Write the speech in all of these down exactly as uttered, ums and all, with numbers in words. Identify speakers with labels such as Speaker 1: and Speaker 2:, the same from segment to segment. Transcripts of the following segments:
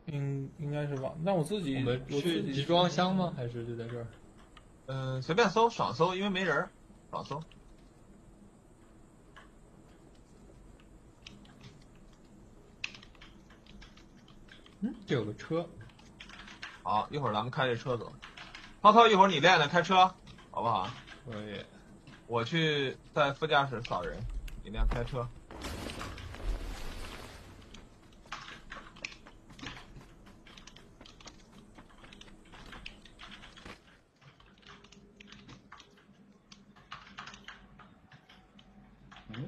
Speaker 1: 应应该是忘，那我自己
Speaker 2: 我们去集装箱吗？还是就在这儿？
Speaker 3: 嗯、呃，随便搜，爽搜，因为没人，爽搜。
Speaker 2: 嗯，这有个车。
Speaker 3: 好，一会儿咱们开这车走。涛涛，一会儿你练练开车，好不好？
Speaker 2: 可以。
Speaker 3: 我去在副驾驶扫人，你练开车。
Speaker 2: 嗯。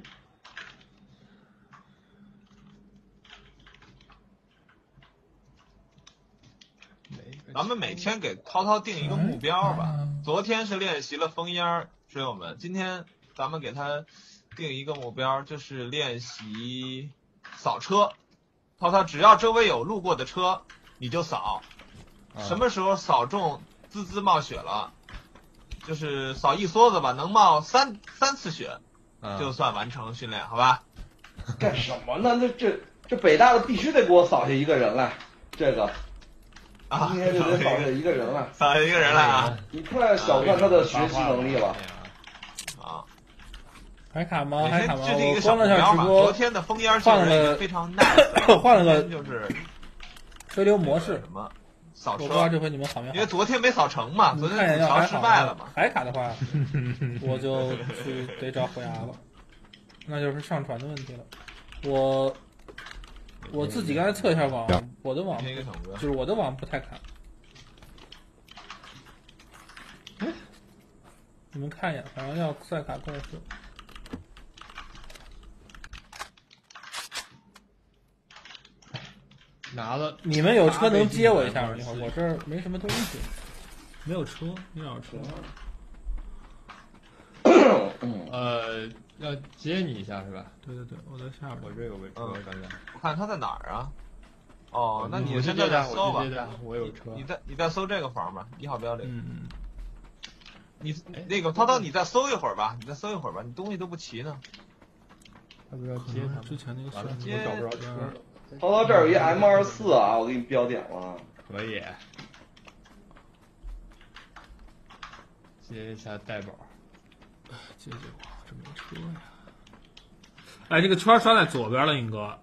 Speaker 3: 咱们每天给涛涛定一个目标吧。昨天是练习了封烟，室友们，今天咱们给他定一个目标，就是练习扫车。涛涛，只要周围有路过的车，你就扫。
Speaker 2: 啊、
Speaker 3: 什么时候扫中滋滋冒血了，就是扫一梭子吧，能冒三三次血，
Speaker 2: 啊、
Speaker 3: 就算完成训练，好吧？
Speaker 4: 干什么呢？这这这北大的必须得给我扫下一个人来，这个。
Speaker 3: 啊，
Speaker 4: 今天就得扫下一个人来，
Speaker 3: 扫下一个人来啊！
Speaker 4: 你太小看他的学习能力了。
Speaker 3: 啊，
Speaker 1: 还卡吗？还卡吗？
Speaker 3: 制定一个
Speaker 1: 我关了下直播。
Speaker 3: 昨天的封烟
Speaker 1: 换了个
Speaker 3: 非常 nice，
Speaker 1: 换了个
Speaker 3: 就是
Speaker 1: 推流模式。
Speaker 3: 什么？扫车。
Speaker 1: 我不知道这回你们好没好。
Speaker 3: 因为昨天没扫成嘛，昨天
Speaker 1: 要
Speaker 3: 堵桥失败了嘛。
Speaker 1: 还卡的话，我就去得找虎牙了，那就是上传的问题了。我。我自己刚才测一下网，我的网就是我的网不太卡。你们看一眼，反正要再卡快是。
Speaker 2: 拿了。
Speaker 1: 你们有车能接我一下吗？一会儿我这儿没什么东西，没有车，没有车。
Speaker 2: 呃，要接你一下是吧？
Speaker 1: 对对对，我在下边。
Speaker 2: 我这有个车，刚才。
Speaker 3: 我看他在哪儿啊？哦，那你现
Speaker 2: 在
Speaker 3: 在搜吧。
Speaker 2: 我有车。
Speaker 3: 你再你再搜这个房吧，一号标这个。
Speaker 1: 嗯。
Speaker 3: 你那个涛涛，你再搜一会儿吧，你再搜一会儿吧，你东西都不齐呢。
Speaker 2: 要不要接他？
Speaker 1: 之前那个
Speaker 2: 完了，我找不着车。
Speaker 4: 涛涛这儿有一 M 二十四啊，我给你标点了。
Speaker 2: 可以。接一下代宝。
Speaker 1: 接接我，这没车呀。哎，这个圈刷在左边了，尹哥。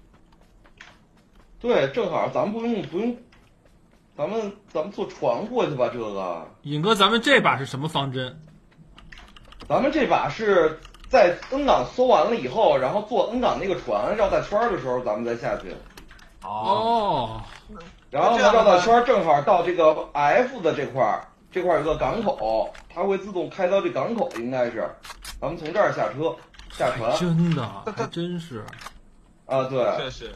Speaker 4: 对，正好咱们不用不用，咱们咱们坐船过去吧。这个
Speaker 1: 尹哥，咱们这把是什么方针？
Speaker 4: 咱们这把是在 N 港搜完了以后，然后坐 N 港那个船绕大圈的时候，咱们再下去。
Speaker 1: 哦。
Speaker 4: 然后呢，绕大圈正好到这个 F 的这块儿，这块有个港口，它会自动开到这港口，应该是。咱们从这儿下车下船。
Speaker 1: 真的，还真是。
Speaker 4: 啊，对。
Speaker 3: 确实。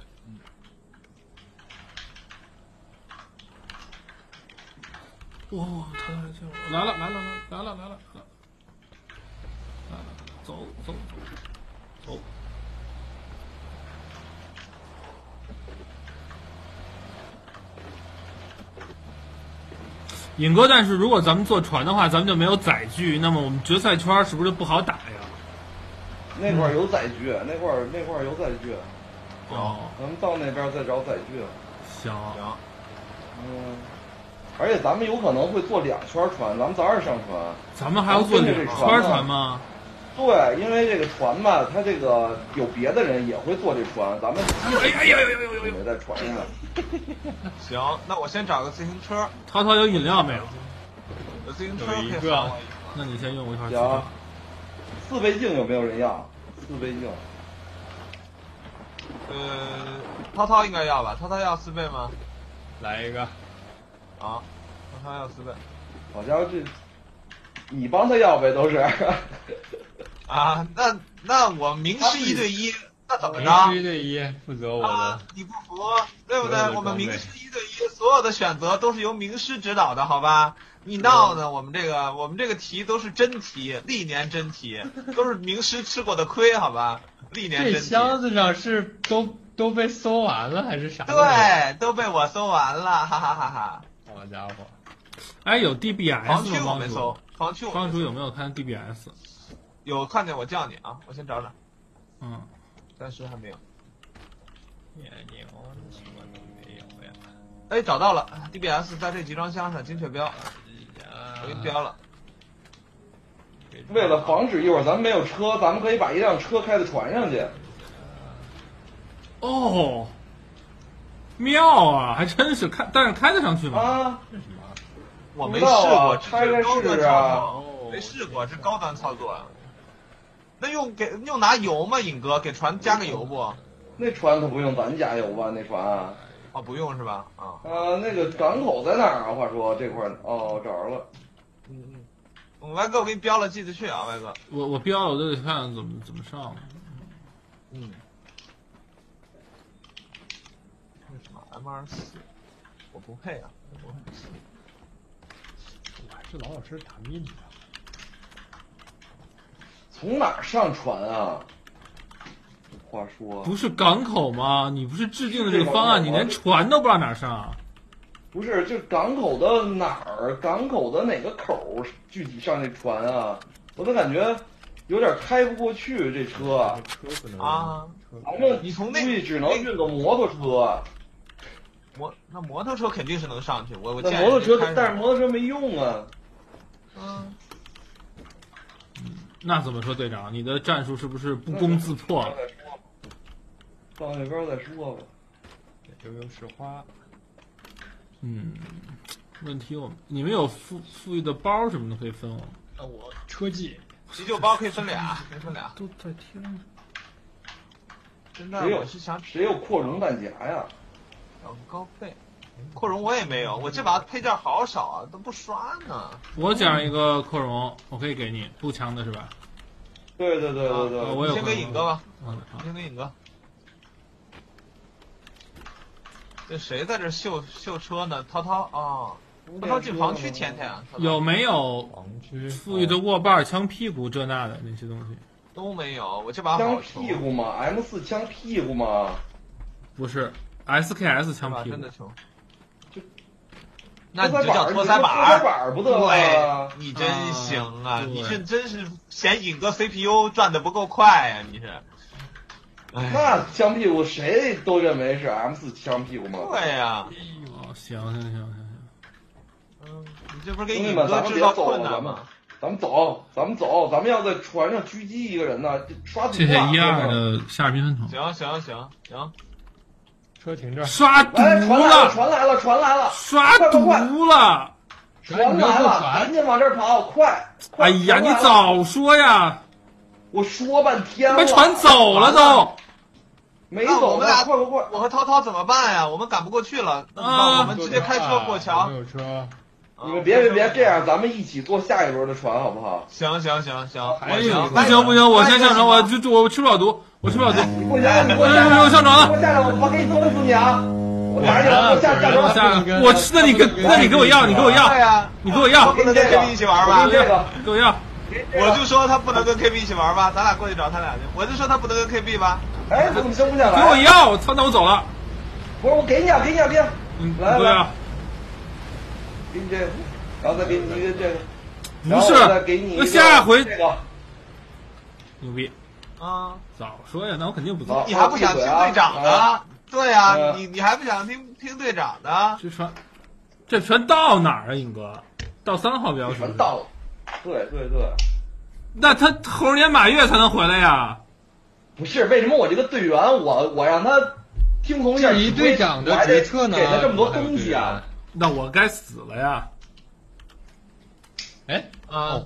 Speaker 1: 哇、哦，他来救我！来了来了来了来了来了来了！走走走走！尹哥，但是如果咱们坐船的话，咱们就没有载具，那么我们决赛圈是不是就不好打呀？
Speaker 4: 那块儿有载具，嗯、那块儿那块儿有载具。
Speaker 1: 哦，
Speaker 4: 咱们到那边再找载具。
Speaker 1: 行
Speaker 3: 行。
Speaker 4: 嗯。而且咱们有可能会坐两圈船，咱们早点上船。
Speaker 1: 咱们还要坐两圈船吗？
Speaker 4: 对，因为这个船吧，它这个有别的人也会坐这船，咱们
Speaker 1: 哎呀呀呀呀呀！
Speaker 4: 没在船上。
Speaker 3: 行，那我先找个自行车。
Speaker 1: 涛涛有饮料没有？
Speaker 3: 有自行车
Speaker 2: 有一个，
Speaker 1: 那你先用一块。
Speaker 4: 行。四倍镜有没有人要？四倍镜。
Speaker 3: 呃，涛涛应该要吧？涛涛要四倍吗？
Speaker 2: 来一个。
Speaker 3: 啊，涛涛要四倍。
Speaker 4: 好家伙，这你帮他要呗，都是。
Speaker 3: 啊，那那我明师一对一，那怎么着？
Speaker 2: 明师一对一，负责我的。
Speaker 3: 啊，你不服，对不对？我们明师一对一，所有的选择都是由名师指导的，好吧？你闹呢？我们这个我们这个题都是真题，历年真题，都是名师吃过的亏，好吧？历年真题。
Speaker 2: 这箱子上是都都被搜完了还是啥？
Speaker 3: 对，都被我搜完了，哈哈哈哈！
Speaker 2: 好家伙！
Speaker 1: 哎，有 D B S 吗？
Speaker 3: 防区我没搜，防区
Speaker 1: 方主有没有看 D B S？
Speaker 3: 有看见我叫你啊，我先找找。
Speaker 1: 嗯，
Speaker 3: 暂时还没有。
Speaker 2: 也牛，什么都没有呀。
Speaker 3: 哎，找到了 ，D B S 在这集装箱上精确标，我给你标了。
Speaker 4: 为了防止一会儿咱们没有车，咱们可以把一辆车开到船上去。
Speaker 1: 哦，妙啊，还真是开，但是开得上去吗？
Speaker 4: 啊，
Speaker 3: 我没试过，
Speaker 4: 拆开
Speaker 3: 高端
Speaker 4: 试啊，
Speaker 3: 操作，没试过，这高端操作啊。那用给用拿油吗，尹哥？给船加个油不？
Speaker 4: 那船可不用咱加油吧？那船啊，
Speaker 3: 哦，不用是吧？啊。
Speaker 4: 呃，那个港口在哪儿啊？话说这块儿哦，找着了。
Speaker 3: 嗯嗯。歪哥，我给你标了，记得去啊，歪哥。
Speaker 1: 我我标了，我都得看怎么怎么上。
Speaker 3: 嗯。为什么 M 二四？我不配啊！我
Speaker 2: 我还是老老实实打命的。
Speaker 4: 从哪儿上船啊？话说
Speaker 1: 不是港口吗？你不是制定的这个方案，你连船都不知道哪儿上。
Speaker 4: 不是，这港口的哪儿？港口的哪个口？具体上这船啊？我都感觉有点开不过去，这车。
Speaker 2: 车不能
Speaker 3: 啊！
Speaker 4: 咱们
Speaker 3: 你从那
Speaker 4: 估计只能运个摩托车。
Speaker 3: 摩那摩托车肯定是能上去，我我
Speaker 4: 那
Speaker 3: 见
Speaker 4: 摩托车，
Speaker 3: 人
Speaker 4: 但是摩托车没用啊。
Speaker 3: 嗯。
Speaker 1: 那怎么说，队长？你的战术是不是不攻自破了？
Speaker 4: 放那边再说吧。
Speaker 2: 悠悠是花。
Speaker 1: 嗯，问题我们你们有富富裕的包什么的可以分我吗？
Speaker 2: 啊，我车技
Speaker 3: 急救包可以分俩，可以分俩。
Speaker 1: 都在听着。
Speaker 3: 真的，
Speaker 4: 谁有
Speaker 3: 我是想
Speaker 4: 谁有扩容弹夹呀？
Speaker 3: 找个高配，扩容我也没有，我这把配件好少啊，都不刷呢。
Speaker 1: 我讲一个扩容，我可以给你步枪的是吧？
Speaker 4: 对对对对对，
Speaker 1: 啊我有
Speaker 3: 先给尹哥吧，
Speaker 1: 嗯，好。
Speaker 3: 先给尹哥。这谁在这秀秀车呢？涛涛啊，涛涛进防区天天啊。
Speaker 1: 有没有
Speaker 2: 防区
Speaker 1: 富裕的握把、枪屁股这那的那些东西？
Speaker 3: 都没有，我这把
Speaker 4: 枪
Speaker 3: 好穷。
Speaker 4: 屁股嘛 ，M 四枪屁股嘛。
Speaker 1: 不是 S K S 枪屁股
Speaker 3: 真的。穷。那你就叫拖
Speaker 4: 塞
Speaker 3: 板
Speaker 4: 儿，拖塞板不得了。
Speaker 3: 对，你真行啊！你是真是嫌尹哥 C P U 转的不够快呀、啊？你是。
Speaker 4: 那枪屁股谁都认为是 M 四枪屁股吗？
Speaker 3: 对呀、啊。
Speaker 1: 哦，行行行行行。
Speaker 3: 嗯，你这不是给
Speaker 4: 兄弟
Speaker 3: 尹
Speaker 4: 们，咱们别
Speaker 3: 哥制造
Speaker 4: 走了，咱们
Speaker 3: 困难吗？
Speaker 4: 咱们走，咱们走，咱们要在船上狙击一个人呢，刷毒啊！
Speaker 1: 谢谢一二的夏日缤纷桶。
Speaker 3: 行行行行。
Speaker 2: 车停这儿。
Speaker 1: 刷毒
Speaker 4: 来，船来了，
Speaker 1: 了！
Speaker 4: 船来了，船来了！
Speaker 1: 刷毒了！
Speaker 4: 船来了，赶紧往这儿跑，快！
Speaker 1: 哎呀，你早说呀！
Speaker 4: 我说半天了。
Speaker 1: 把船走了都。
Speaker 4: 没走
Speaker 3: 我们俩，
Speaker 4: 快快快！
Speaker 3: 我和涛涛怎么办呀？我们赶不过去了，那
Speaker 1: 啊
Speaker 3: 我们直接开车过桥。
Speaker 2: 没有车。
Speaker 4: 你们别别别这样，咱们一起坐下一轮的船好不好？
Speaker 3: 行行行行，
Speaker 2: 还有
Speaker 1: 不行不行，我先上船，我就我吃不了毒，我吃不了毒。
Speaker 4: 你给我下，你给我下来，
Speaker 1: 我上船了，
Speaker 4: 我下来，我给你揍死你啊！我打你了，我下下船。
Speaker 1: 下，我吃的你给，那你给我要，你给我要，你给我要，
Speaker 3: 不能跟 K B 一起玩吧？
Speaker 4: 这个，
Speaker 1: 给我要。
Speaker 3: 我就说他不能跟 K B 一起玩吧，咱俩过去找他俩去。我就说他不能跟 K B 吧。
Speaker 4: 哎，怎么生不下来？
Speaker 1: 给我要！我操，那我走了。
Speaker 4: 不是，我给你啊，给你啊，给你。
Speaker 1: 嗯，
Speaker 4: 来来，
Speaker 1: 给
Speaker 4: 你这个，然后再给你一个这个。
Speaker 1: 不是，
Speaker 4: 再给你
Speaker 1: 那下回
Speaker 4: 这个。
Speaker 1: 牛逼。
Speaker 3: 啊，
Speaker 1: 早说呀，那我肯定不走。
Speaker 3: 你还不想听队长的？对呀，你你还不想听听队长的？
Speaker 1: 这船，这船到哪儿啊，尹哥？到三号标识。
Speaker 4: 船到了。对对对。
Speaker 1: 那他猴年马月才能回来呀？
Speaker 4: 不是，为什么我这个队员，我我让他听从一下
Speaker 2: 一队长的决策呢？
Speaker 4: 给他这么多东西啊？
Speaker 1: 那我该死了呀！
Speaker 2: 哎，
Speaker 3: 啊，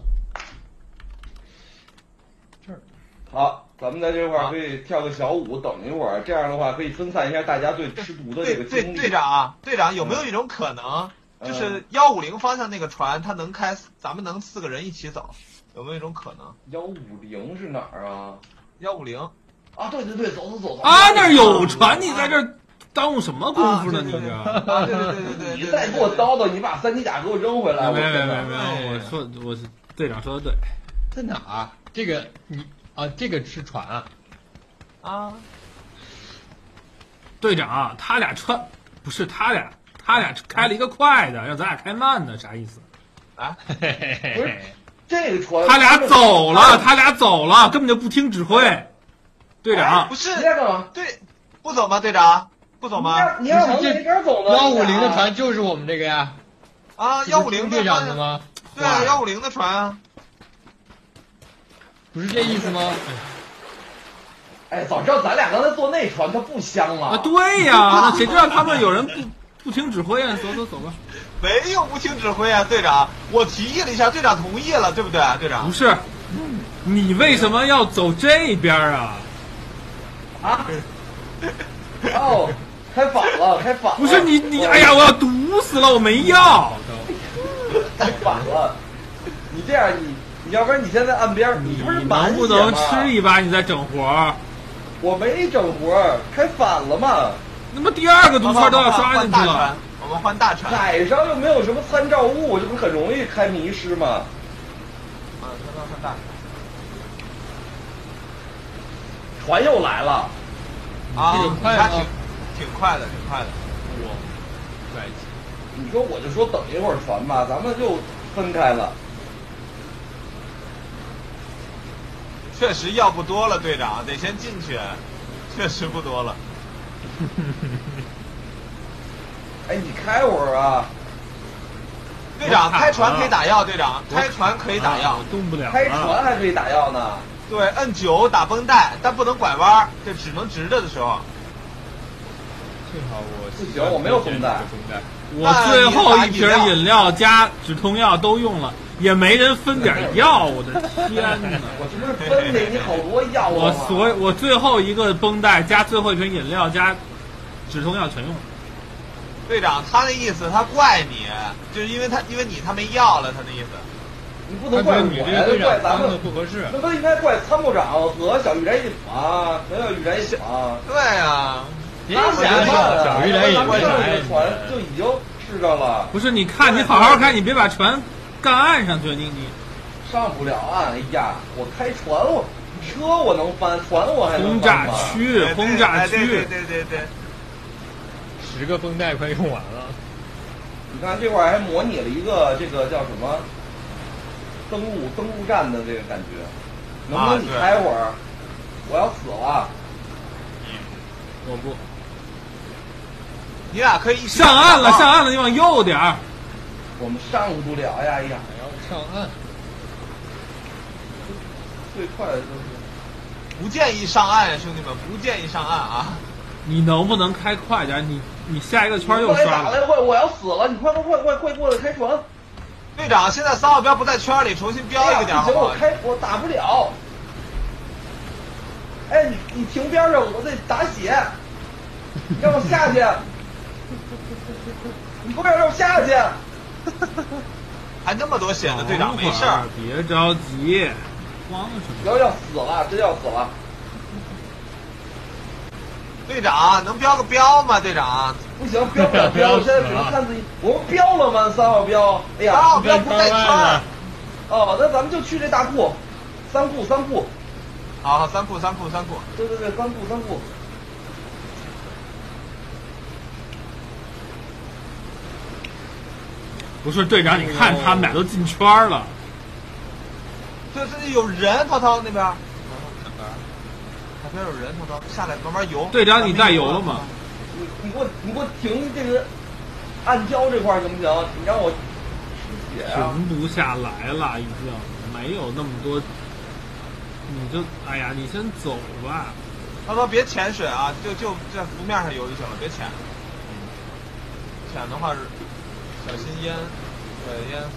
Speaker 2: 这儿
Speaker 4: 好，咱们在这块儿可以跳个小舞，等一会儿，这样的话可以分散一下大家对吃毒的这个
Speaker 3: 对
Speaker 4: 精力。
Speaker 3: 队长，队长有没有一种可能，就是幺五零方向那个船，它能开，咱们能四个人一起走？有没有一种可能？
Speaker 4: 幺五零是哪儿啊？
Speaker 3: 幺五零
Speaker 4: 啊，对对对，走走走走。
Speaker 1: 啊，那儿有船，你在这儿耽误什么功夫呢？你这个。
Speaker 3: 啊，对对对对对。
Speaker 4: 你再给我叨叨，你把三级甲给我扔回来。
Speaker 1: 没没没没，我说我是队长说的对。
Speaker 2: 在哪儿？这个你啊，这个是船啊。
Speaker 3: 啊。
Speaker 1: 队长，他俩穿不是他俩，他俩开了一个快的，让咱俩开慢的，啥意思？
Speaker 3: 啊？
Speaker 4: 不是。这个船，
Speaker 1: 他俩走了，他俩走了，根本就不听指挥。队长，
Speaker 3: 不是，
Speaker 4: 你在干嘛？
Speaker 3: 对，不走吗？队长， 不走吗？
Speaker 4: 你要往哪边走呢？
Speaker 2: 幺五零的船就是我们这个呀。
Speaker 3: 啊，幺五零
Speaker 2: 队长的吗？
Speaker 3: 对啊，幺五零的船啊。
Speaker 2: 不是这意思吗？
Speaker 4: 哎，早知道咱俩刚才坐那船，它不香了。
Speaker 1: 啊，对呀，那谁知道他们有人不不听指挥啊？走走走吧。
Speaker 3: 没有不听指挥啊，队长，我提议了一下，队长同意了，对不对，队长？
Speaker 1: 不是，你为什么要走这边啊？
Speaker 4: 啊？哦，开反了，开反了。
Speaker 1: 不是你你，哎呀，我要毒死了，我没药。
Speaker 4: 开反了，你这样你。你要不然你现在岸边，你不是满
Speaker 1: 能不能吃一把？你再整活？
Speaker 4: 我没整活，开反了嘛。
Speaker 1: 那么第二个毒圈都要刷进去了。
Speaker 3: 我们换大船。
Speaker 4: 海上又没有什么参照物，这不很容易开迷失吗？
Speaker 3: 啊，那那换大船。
Speaker 4: 船又来了。
Speaker 3: 啊，
Speaker 2: 挺快的，
Speaker 3: 挺挺快的，挺快的。
Speaker 2: 我，帅气。
Speaker 4: 你说我就说等一会儿船吧，咱们就分开了。
Speaker 3: 确实药不多了，队长得先进去，确实不多了。
Speaker 4: 哎，你开会儿啊！
Speaker 3: 队长，开船可以打药，队长，开船可以打药，
Speaker 1: 动不了。
Speaker 4: 开船还可以打药呢。
Speaker 3: 对，摁九打绷带，但不能拐弯，这只能直着的时候。
Speaker 2: 幸好我
Speaker 4: 不行，我没有绷带。
Speaker 1: 我最后一瓶饮料加止痛药都用了。也没人分点药，我的天哪！
Speaker 4: 我这不是分给你好多药啊！
Speaker 1: 我所我最后一个绷带加最后一瓶饮料加止痛药全用了。
Speaker 3: 队长，他那意思他怪你，就是因为他因为你他没药了，他那意思。
Speaker 4: 你不能怪我呀，这怪咱们
Speaker 2: 不合适。
Speaker 4: 那不应该怪参谋长和小玉然一啊，和小玉然一啊。
Speaker 3: 对呀，
Speaker 2: 别瞎说，小玉然也
Speaker 4: 不来，船就已经试着了。
Speaker 1: 不是，你看你好好开，你别把船。干岸上去，你你
Speaker 4: 上不了岸。哎呀，我开船，我车我能翻，船我还能翻吗？
Speaker 1: 轰炸区，轰炸区，
Speaker 3: 对对对对。
Speaker 2: 十个绷带快用完了。
Speaker 4: 你看这块儿还模拟了一个这个叫什么登陆登陆战的这个感觉，能不能你开会儿？我要死了。
Speaker 1: 我不。
Speaker 3: 你俩可以
Speaker 1: 上岸了，上岸了，你往右点儿。
Speaker 4: 我们上不了呀！哎呀，
Speaker 2: 还要上岸，
Speaker 4: 最快的就是
Speaker 3: 不建议上岸，兄弟们，不建议上岸啊！
Speaker 1: 你能不能开快点？你你下一个圈又刷
Speaker 4: 了。我我要死了！你快快快快快过来开船！
Speaker 3: 队长，现在三号标不在圈里，重新标一个点好不好？
Speaker 4: 我开我打不了。哎，你你停边上，我得打血。你让我下去！你不要让我下去！
Speaker 3: 还那么多血呢，队长没事儿，
Speaker 1: 别着急，慌什么？
Speaker 4: 要要死了，真要死了！
Speaker 3: 队长能标个标吗？队长
Speaker 4: 不行，标不了标，现在只能看自己。我们标了吗？三号标？哎呀，
Speaker 3: 三号标不在圈。
Speaker 4: 哦，那咱们就去这大库，三库三库。
Speaker 3: 好，三库三库三库。
Speaker 4: 对对对，三库三库。
Speaker 1: 不是队长，你看他们俩都进圈了。
Speaker 3: 对，这有人，涛涛那边。海边有人，涛涛下来慢慢游。
Speaker 1: 队长，你带油了吗？
Speaker 4: 你你给我你给我停这个暗礁这块行不行？你让我吃血啊！
Speaker 1: 停不下来了，已经没有那么多。你就哎呀，你先走吧。
Speaker 3: 涛涛别潜水啊，就就在浮面上游就行了，别潜。潜的话是。小心淹，对淹死。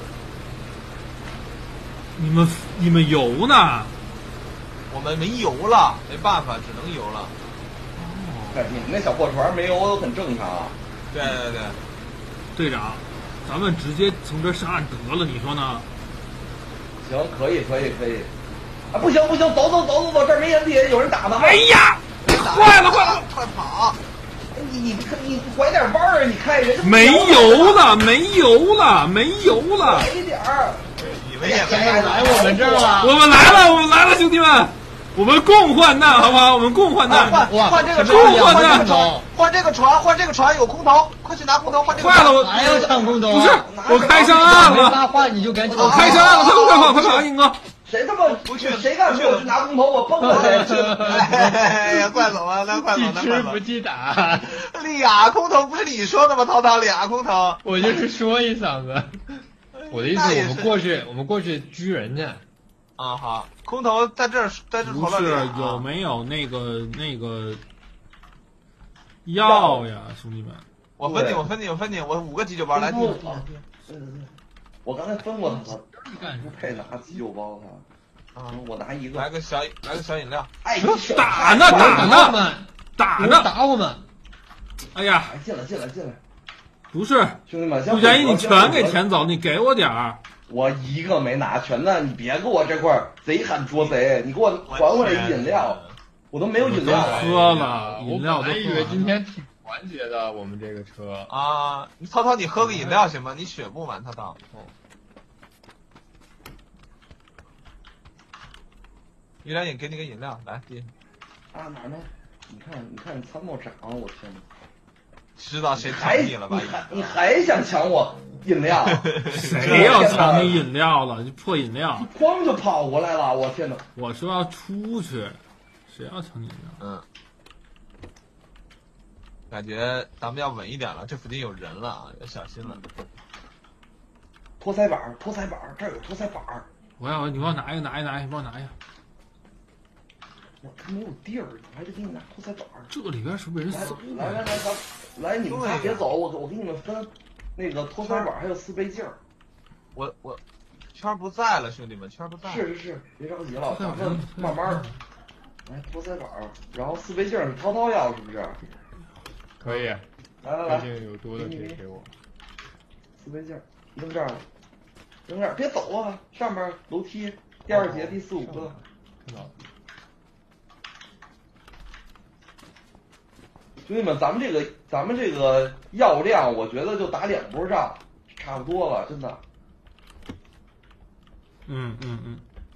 Speaker 1: 你们你们游呢？
Speaker 3: 我们没油了，没办法，只能游了。
Speaker 4: 哦，哎，你们那小破船没油都很正常啊。
Speaker 3: 对对对。
Speaker 1: 队长，咱们直接从这上岸得了，你说呢？
Speaker 4: 行，可以可以可以。啊，不行不行，走走走走走，这儿没人地，有人打呢。
Speaker 1: 哎呀，坏了坏了，
Speaker 3: 快跑！
Speaker 4: 你你你拐点弯儿，你看人
Speaker 1: 没油了，没油了，没油了，
Speaker 4: 拐一点儿。
Speaker 3: 你们也
Speaker 2: 来我们这儿了，
Speaker 1: 我们来了，我们来了，兄弟们，我们共患难，好不好？我们共患难，
Speaker 3: 换换这个船，换这个船，换这个船，换这个船，有空投，快去拿空投，换这个船。
Speaker 1: 坏了，我
Speaker 2: 还要抢空投？
Speaker 1: 不是，我开上岸了，
Speaker 2: 没发话你就赶紧，
Speaker 1: 我开上岸了，快跑快跑快跑，英哥！
Speaker 4: 谁他妈
Speaker 3: 不去？
Speaker 4: 谁敢说我去拿空投？我崩了谁？
Speaker 3: 哎呀，怪总啊，那怪总，那怪总。
Speaker 2: 不记打。
Speaker 3: 俩空投不是你说的吗？涛涛俩空投，
Speaker 2: 我就是说一嗓子。我的意思，我们过去，我们过去狙人去。
Speaker 3: 啊，好，空投在这儿，在这投了俩。
Speaker 1: 不是有没有那个那个药呀，兄弟们？
Speaker 3: 我分你，我分你，我分你，我五个急救包来。
Speaker 4: 对对对，我刚才分过他，他不配拿急救包他。啊，我拿一个。
Speaker 3: 来个小，来个小饮料。
Speaker 4: 哎，
Speaker 1: 打呢打呢打呢
Speaker 2: 打我们！
Speaker 1: 哎呀，
Speaker 4: 进来进来进来！
Speaker 1: 不是，
Speaker 4: 兄弟们，
Speaker 1: 陆佳一，你全给填走，你给我点儿。
Speaker 4: 我一个没拿全呢，你别给我这块贼喊捉贼，你给我还回来饮料，我都没有饮料
Speaker 1: 喝了，饮料
Speaker 2: 我还以为今天挺团结的，我们这个车
Speaker 3: 啊，涛涛你喝个饮料行吗？你血不满，涛涛。于良也给你个饮料，来弟。
Speaker 4: 啊哪呢？你看你看参谋长，我天哪！
Speaker 3: 知道谁抢你了吧？
Speaker 4: 你还你还想抢我饮料？
Speaker 1: 谁要抢你饮料了？这破饮料！
Speaker 4: 咣就跑过来了，我天哪！
Speaker 1: 我说要出去，谁要抢你饮料？
Speaker 3: 嗯，感觉咱们要稳一点了，这附近有人了啊，要小心了。
Speaker 4: 托腮板，托腮板，这儿有托腮板。
Speaker 1: 我要你给我拿一个，拿一拿一，帮我拿一下。
Speaker 4: 我他没有地儿，我还得给你拿托腮板。
Speaker 1: 这里边是不是人死？
Speaker 4: 来来来，咱来你们仨别走，我我给你们分那个托腮板还有四倍镜。
Speaker 3: 我我圈不在了，兄弟们，圈不在了。
Speaker 4: 是是是，别着急了，咱们慢慢。来托腮板，然后四倍镜是涛涛要是不是？
Speaker 2: 可以。
Speaker 4: 来来来，
Speaker 2: 有多的可以给我。
Speaker 4: 四倍镜扔这儿了，扔这儿，别走啊！上边楼梯第二节第四五个。
Speaker 2: 看到了。
Speaker 4: 兄弟们，咱们这个咱们这个药量，我觉得就打两波仗，差不多了，真的。
Speaker 1: 嗯嗯嗯。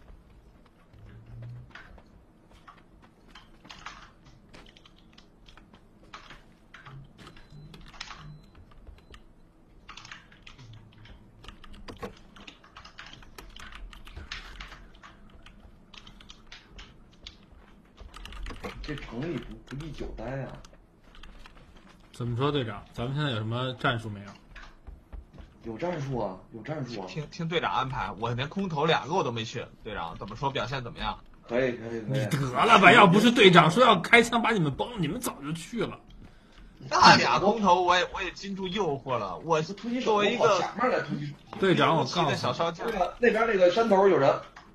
Speaker 4: 这城里不不宜久待啊。
Speaker 1: 怎么说，队长？咱们现在有什么战术没有？
Speaker 4: 有战术啊，有战术啊！
Speaker 3: 听听队长安排，我连空投两个我都没去。队长怎么说？表现怎么样？
Speaker 4: 可以可以可以。
Speaker 1: 你得了吧！要不是队长说要开枪把你们崩，你们早就去了。
Speaker 3: 那俩空投我也我也禁住诱惑了。我作为一个
Speaker 4: 前面的突击
Speaker 1: 队长，我告诉
Speaker 3: 小烧匠，
Speaker 4: 那边那个山头有人。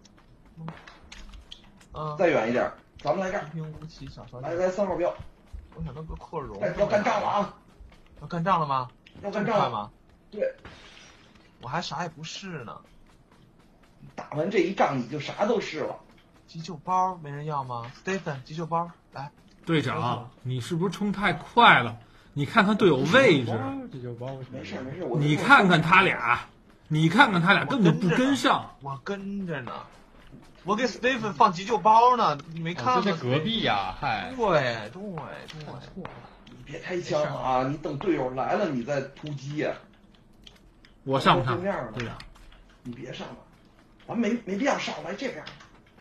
Speaker 3: 嗯，
Speaker 4: 再远一点，咱们来这儿。
Speaker 3: 平无奇小烧
Speaker 4: 来来三号标。
Speaker 3: 我想那个扩容。
Speaker 4: 要干仗了啊！
Speaker 3: 要干仗了吗？
Speaker 4: 要干仗
Speaker 3: 吗？
Speaker 4: 对。
Speaker 3: 我还啥也不是呢。
Speaker 4: 打完这一仗你就啥都是了。
Speaker 3: 急救包没人要吗 ？Stephen， 急救包来。
Speaker 1: 队长，你是不是冲太快了？你看看队友位置。
Speaker 2: 急救包
Speaker 4: 没事没事，
Speaker 1: 你看看他俩，你看看他俩根本就不跟上。
Speaker 3: 我跟着呢。我给 Stephen 放急救包呢，你没看吗？
Speaker 2: 就在隔壁呀，嗨。
Speaker 3: 对对对，
Speaker 2: 错了。
Speaker 4: 你别开枪啊！你等队友来了你再突击。
Speaker 1: 我上不上？
Speaker 4: 队长，你别上了，咱没没必要上，来这边。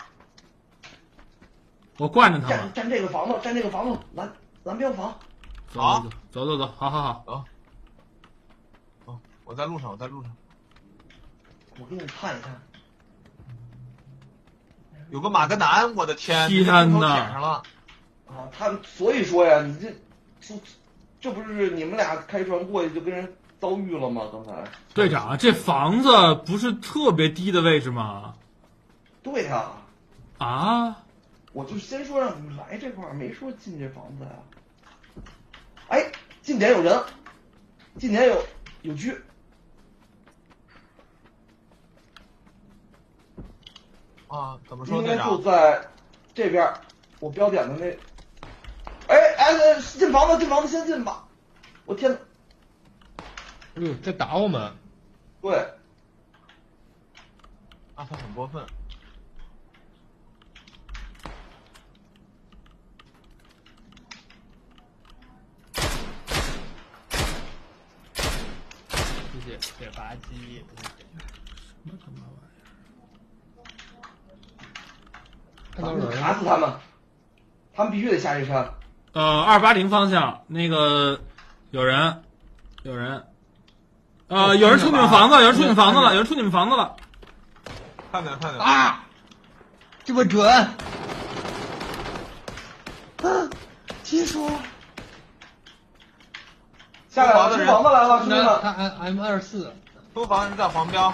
Speaker 1: 我惯着他
Speaker 4: 站站这个房子，站这个房子，蓝蓝标房。
Speaker 1: 好，走走走，好好好，
Speaker 3: 走。哦，我在路上，我在路上。
Speaker 4: 我给你看一看。
Speaker 3: 有个马格南，我的天！
Speaker 1: 天
Speaker 3: 哪！上了
Speaker 4: 啊，他所以说呀，你这这这不是你们俩开船过去就跟人遭遇了吗？刚才
Speaker 1: 队长，这房子不是特别低的位置吗？
Speaker 4: 对呀。
Speaker 1: 啊！
Speaker 4: 我就先说让你们来这块儿，没说进这房子呀。哎，近点有人，近点有有狙。
Speaker 3: 啊，怎么说？
Speaker 4: 应该就在这边，我标点的那。哎哎，进房子，进房子，先进吧！我天！
Speaker 2: 哎呦，在打我们！
Speaker 4: 对。
Speaker 3: 啊，他很过分。
Speaker 2: 谢谢，这吧唧。
Speaker 1: 什么他妈玩意儿！
Speaker 2: 看到人
Speaker 4: 卡死他们，他们必须得下这山。
Speaker 1: 呃，二八零方向那个有人，有人，呃，有人出你们房子，有人出你们房子了，有人出你们房子了。
Speaker 3: 看见看见
Speaker 2: 啊！这么准！
Speaker 4: 啊！技术！下来了，出房子来了，兄弟们！
Speaker 2: 他 M 二四，
Speaker 3: 出房人在黄标。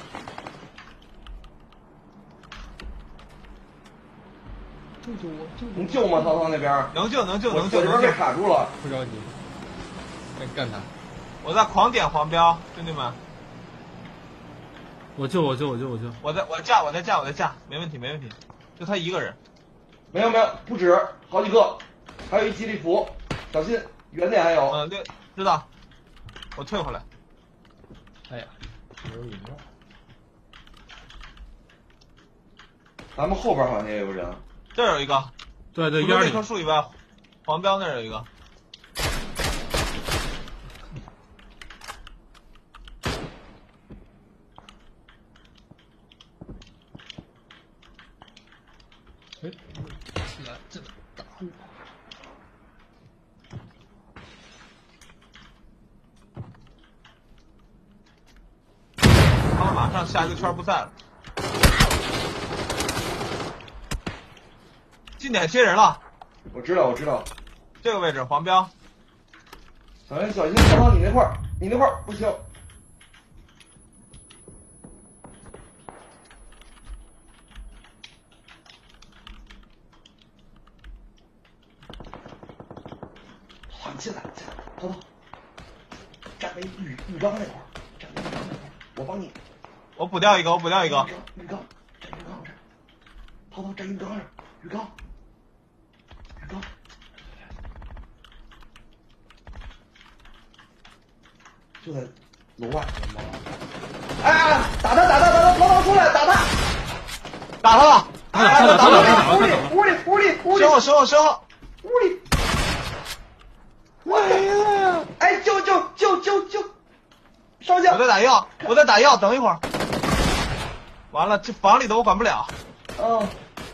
Speaker 2: 救救我！救救我！
Speaker 4: 能救吗？涛涛那边
Speaker 3: 能救能救能救！
Speaker 4: 我这边被卡住了，
Speaker 2: 不着急，该干他！
Speaker 3: 我在狂点黄标，兄弟们！
Speaker 1: 我救我救我救我救！
Speaker 3: 我在我架我在架我在架，没问题没问题，就他一个人。
Speaker 4: 没有没有，不止，好几个，还有一吉利服，小心，远点还有。
Speaker 3: 嗯，对，知道。我退回来。
Speaker 2: 哎呀，没有饮料。
Speaker 4: 咱们后边好像也有人。
Speaker 3: 这儿有一个。
Speaker 1: 对对，
Speaker 3: 除了那棵树以外，黄标那儿有一个。
Speaker 2: 哎，来这打我！
Speaker 3: 他们马上下一个圈不在了。近点接人了。
Speaker 4: 我知道我知道。
Speaker 3: 这个位置黄标。
Speaker 4: 小心小心，涛涛你那块儿，你那块儿不行。好，你进来进来，涛涛，站在浴浴缸那块儿，站在浴缸那块儿，我帮你。
Speaker 3: 我补掉一个，我补掉一个。
Speaker 4: 浴缸，站浴缸这儿，涛涛站浴缸上，浴缸，浴缸。就在楼外。哎，打他打他打他，涛涛出来打他，
Speaker 3: 打他了，
Speaker 1: 打他打他
Speaker 4: 屋里屋里屋里屋里，
Speaker 3: 身后身后身后，
Speaker 4: 屋里。哎呀！哎，救救救救救！上将，
Speaker 3: 我在打药，我在打药，等一会儿。完了，这房里的我管不了。
Speaker 4: 嗯。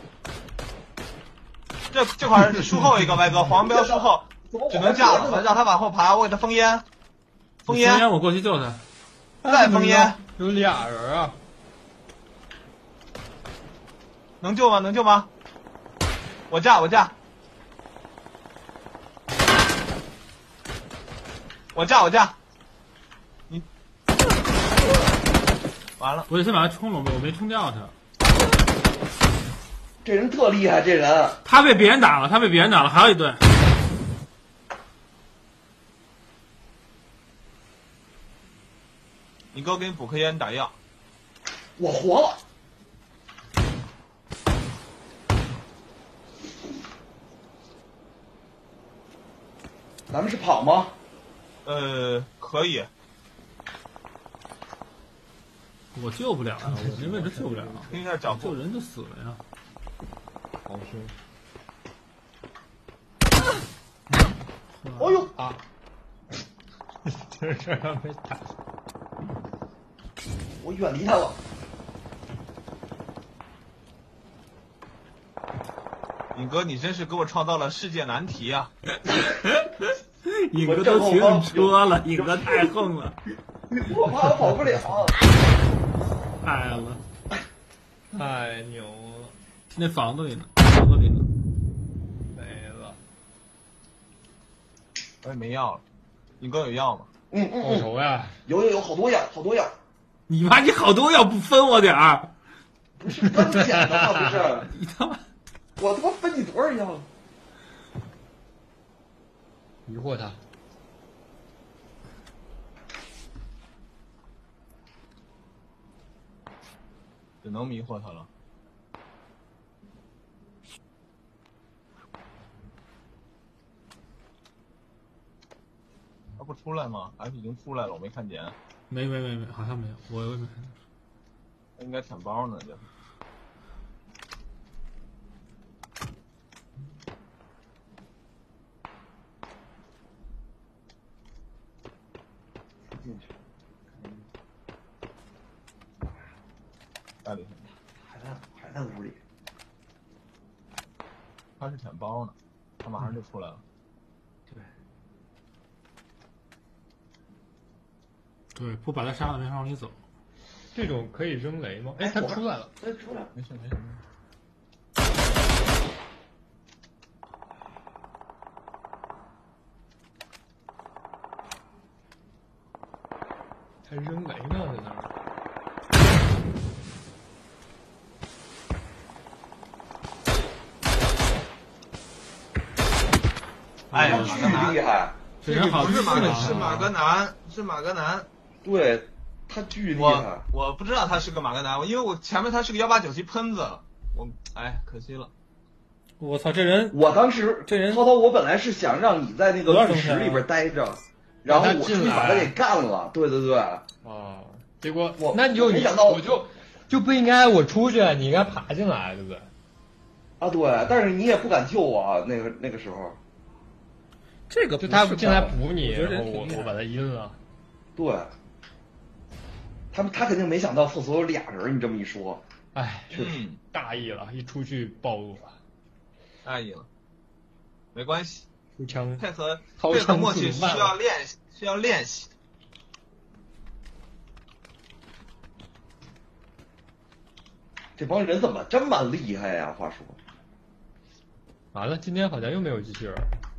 Speaker 3: 这这块儿术后一个歪哥，黄标术后，只能架了，让他往后爬，我给他封烟。封烟。
Speaker 1: 封烟，我过去救他。
Speaker 3: 再封烟。
Speaker 2: 有俩人啊。
Speaker 3: 能救吗？能救吗？我架，我架。我架，我架。你。完了。
Speaker 1: 我得先把他冲了，我没冲掉他。
Speaker 4: 这人特厉害，这人。
Speaker 1: 他被别人打了，他被别人打了，还有一队。
Speaker 3: 你给我给你补颗烟打药。
Speaker 4: 我活了。咱们是跑吗？
Speaker 3: 呃，可以。
Speaker 1: 我救不了啊，我这位置救不了。
Speaker 3: 听一下脚步，
Speaker 1: 救人就死了呀。
Speaker 2: 好凶！
Speaker 4: 哦呦
Speaker 2: 啊！这这让被打。
Speaker 4: 我远离他了。
Speaker 3: 尹哥，你真是给我创造了世界难题啊！
Speaker 1: 尹哥都停车了，尹哥太横了。
Speaker 4: 我怕我跑不了。
Speaker 1: 太了，
Speaker 2: 太牛了！
Speaker 1: 那房子里呢？房子里呢？
Speaker 2: 没了。
Speaker 3: 我也没药了。尹哥有药吗？
Speaker 4: 嗯嗯
Speaker 2: 报仇呀！
Speaker 4: 有有有，好多药，好多药。
Speaker 1: 你妈，你好多药不分我点儿？
Speaker 4: 不是分钱的吗？不是。
Speaker 1: 你他妈！
Speaker 4: 我他妈分你多少药？
Speaker 2: 迷惑他。
Speaker 3: 只能迷惑他了。他不出来吗？还是已经出来了？我没看见。
Speaker 1: 没没没没，好像没有，我也没看见。
Speaker 3: 他应该舔包呢，就。
Speaker 4: 进去。
Speaker 3: 家里
Speaker 4: 还在还在屋里。
Speaker 3: 他是舔包呢，他马上就出来了。
Speaker 1: 对，对，不把他杀了，没法往里走。
Speaker 2: 这种可以扔雷吗？哎，他出来了，
Speaker 4: 哎，出来，
Speaker 3: 没事没事。
Speaker 2: 还扔雷呢，在那儿。
Speaker 3: 哎呀，
Speaker 4: 巨厉害！
Speaker 1: 这人好
Speaker 3: 不是马
Speaker 1: 格
Speaker 3: 是马格南，是马格南。
Speaker 4: 对，他巨厉
Speaker 3: 我
Speaker 4: 害。
Speaker 3: 我不知道他是个马格南，因为我前面他是个幺八九七喷子，我哎可惜了。
Speaker 1: 我操，这人
Speaker 4: 我当时
Speaker 1: 这人
Speaker 4: 涛涛，我本来是想让你在那个浴室里边待着，然后我出去把他给干了。对对对。
Speaker 2: 啊，结果
Speaker 4: 我
Speaker 2: 那你就
Speaker 4: 没想到
Speaker 2: 我就就不应该我出去，你应该爬进来，对不对？
Speaker 4: 啊，对，但是你也不敢救我啊，那个那个时候。
Speaker 1: 这个
Speaker 2: 就他进来补你，
Speaker 1: 我觉得
Speaker 2: 然后我
Speaker 1: 挺厉害
Speaker 2: 我把他阴了。
Speaker 4: 对。他们他肯定没想到厕所有俩人，你这么一说。
Speaker 2: 哎，
Speaker 4: 确实
Speaker 3: 嗯，
Speaker 2: 大意了，一出去暴露了，
Speaker 3: 大意了，没关系，
Speaker 2: 出枪
Speaker 3: 配合
Speaker 2: 掏
Speaker 3: 配合
Speaker 2: 枪
Speaker 3: 默契需
Speaker 2: 自慢
Speaker 3: 要练习，需要练习。
Speaker 4: 这帮人怎么这么厉害呀？话说。
Speaker 2: 完了，今天好像又没有机器人。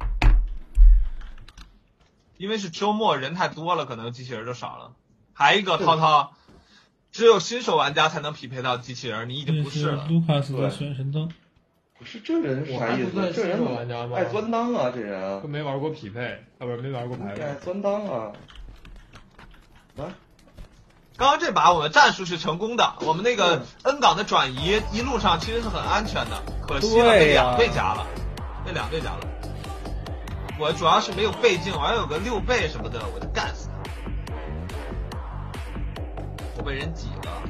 Speaker 3: 因为是周末人太多了，可能机器人就少了。还一个涛涛，只有新手玩家才能匹配到机器人，你已经不是了。
Speaker 1: 卢卡斯的玄神灯。
Speaker 4: 不是这人啥意思？这人
Speaker 2: 玩家吗？
Speaker 4: 爱钻裆啊，这人
Speaker 2: 都没玩过匹配，啊不是没玩过排位。
Speaker 4: 爱钻裆啊！啊！
Speaker 3: 刚刚这把我们战术是成功的，我们那个 N 岗的转移一路上其实是很安全的，可惜了被两倍夹了，被两倍夹了。我主要是没有倍镜，我要有个六倍什么的，我就干死他。我被人挤了。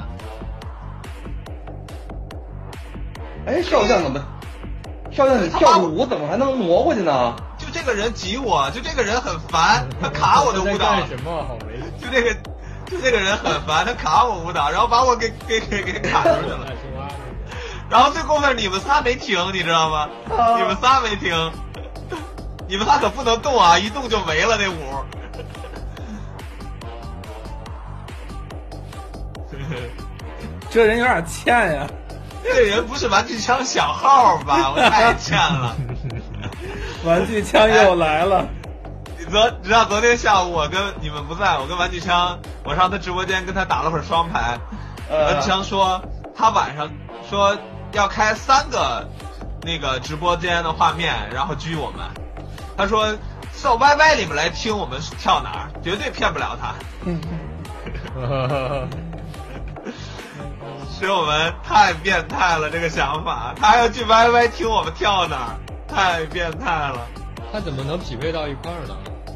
Speaker 4: 哎，少将怎么？少将你跳舞怎么还能挪过去呢？
Speaker 3: 就这个人挤我，就这个人很烦，他卡我的舞蹈。
Speaker 2: 什么好没？
Speaker 3: 就这个，就这个人很烦，他卡我舞蹈，然后把我给给给给卡出去了。然后最过分，你们仨没停，你知道吗？你们仨没停，你们仨可不能动啊！一动就没了那舞。
Speaker 1: 这人有点欠呀。
Speaker 3: 这人不是玩具枪小号吧？我太欠了。
Speaker 1: 玩具枪又来了。
Speaker 3: 你昨你知道昨天下午我跟你们不在，我跟玩具枪，我上他直播间跟他打了会儿双排。玩具枪说他晚上说要开三个那个直播间的画面，然后狙我们。他说到 Y Y 里面来听我们跳哪儿，绝对骗不了他。使我们太变态了，这个想法，他还要去 Y Y 听我们跳哪儿，太变态了。
Speaker 2: 他怎么能匹配到一块儿呢？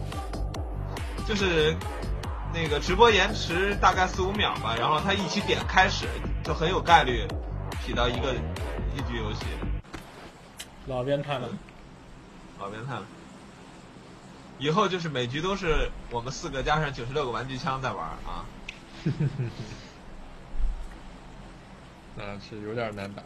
Speaker 3: 就是那个直播延迟大概四五秒吧，然后他一起点开始，就很有概率匹到一个一局游戏。
Speaker 1: 老变态了，
Speaker 3: 老变态了。以后就是每局都是我们四个加上九十六个玩具枪在玩啊。
Speaker 2: 那是有点难打。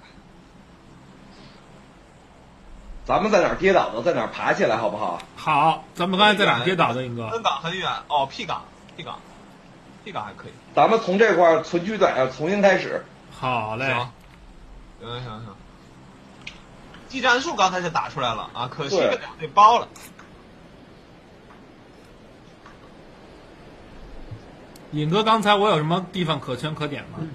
Speaker 4: 咱们在哪儿跌倒的，在哪儿爬起来，好不好？
Speaker 1: 好，咱们刚才在哪儿跌倒的，英哥
Speaker 3: ？N 岗很远哦 ，P 岗 ，P 岗 ，P 岗还可以。
Speaker 4: 咱们从这块儿存取点重新开始。
Speaker 1: 好嘞。
Speaker 3: 行，行行行。技战术刚才就打出来了啊，可惜被两队包了。
Speaker 1: 尹哥，刚才我有什么地方可圈可点吗？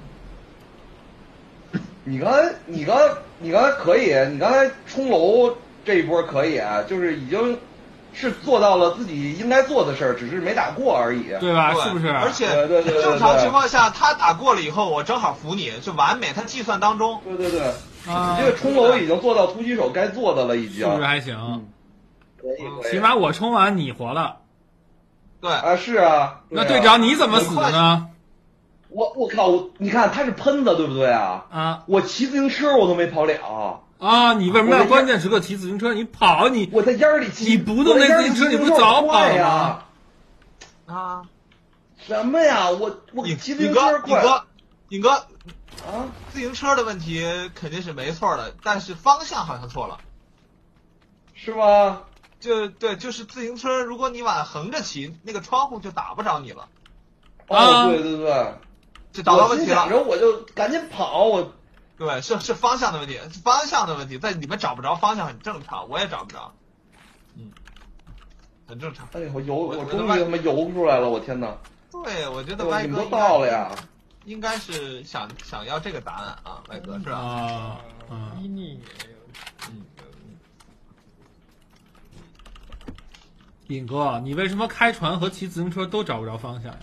Speaker 4: 你刚才，你刚才，你刚才可以，你刚才冲楼这一波可以，就是已经是做到了自己应该做的事儿，只是没打过而已，
Speaker 1: 对吧？
Speaker 3: 对
Speaker 1: 是不是？
Speaker 3: 而且
Speaker 4: 对对对对
Speaker 3: 正常情况下，他打过了以后，我正好服你，就完美，他计算当中。
Speaker 4: 对对对，
Speaker 1: 啊、
Speaker 4: 你这个冲楼已经做到突击手该做的了，已经。
Speaker 1: 是不是还行？
Speaker 4: 嗯、可以可以。
Speaker 1: 起码我冲完你活了。
Speaker 3: 对
Speaker 4: 啊，是啊。
Speaker 1: 那队长你怎么死的呢？
Speaker 4: 我我靠！我你看他是喷子，对不对啊？
Speaker 1: 啊！
Speaker 4: 我骑自行车我都没跑了。
Speaker 1: 啊！你为什么要关键时刻骑自行车？你跑你
Speaker 4: 我在烟里骑，
Speaker 1: 你不动那自行车，你不早跑了吗？
Speaker 3: 啊！
Speaker 4: 什么呀？我我骑自行车快。
Speaker 3: 尹哥，尹哥，
Speaker 4: 啊！
Speaker 3: 自行车的问题肯定是没错的，但是方向好像错了。
Speaker 4: 是吧？
Speaker 3: 就对，就是自行车，如果你往横着骑，那个窗户就打不着你了。
Speaker 4: 哦，对对对，
Speaker 3: 就找到问题了。
Speaker 4: 我心想着我就赶紧跑，我。
Speaker 3: 对，是是方向的问题，是方向的问题，在里面找不着方向很正常，我也找不着。嗯，很正常。
Speaker 4: 哎呀，我游，我终于他妈游出来了，我天哪！
Speaker 3: 对，我觉得歪哥
Speaker 4: 都到了呀，
Speaker 3: 应该是想想要这个答案啊，歪哥是吧？
Speaker 2: 啊啊！嗯。
Speaker 1: 尹哥，你为什么开船和骑自行车都找不着方向呀？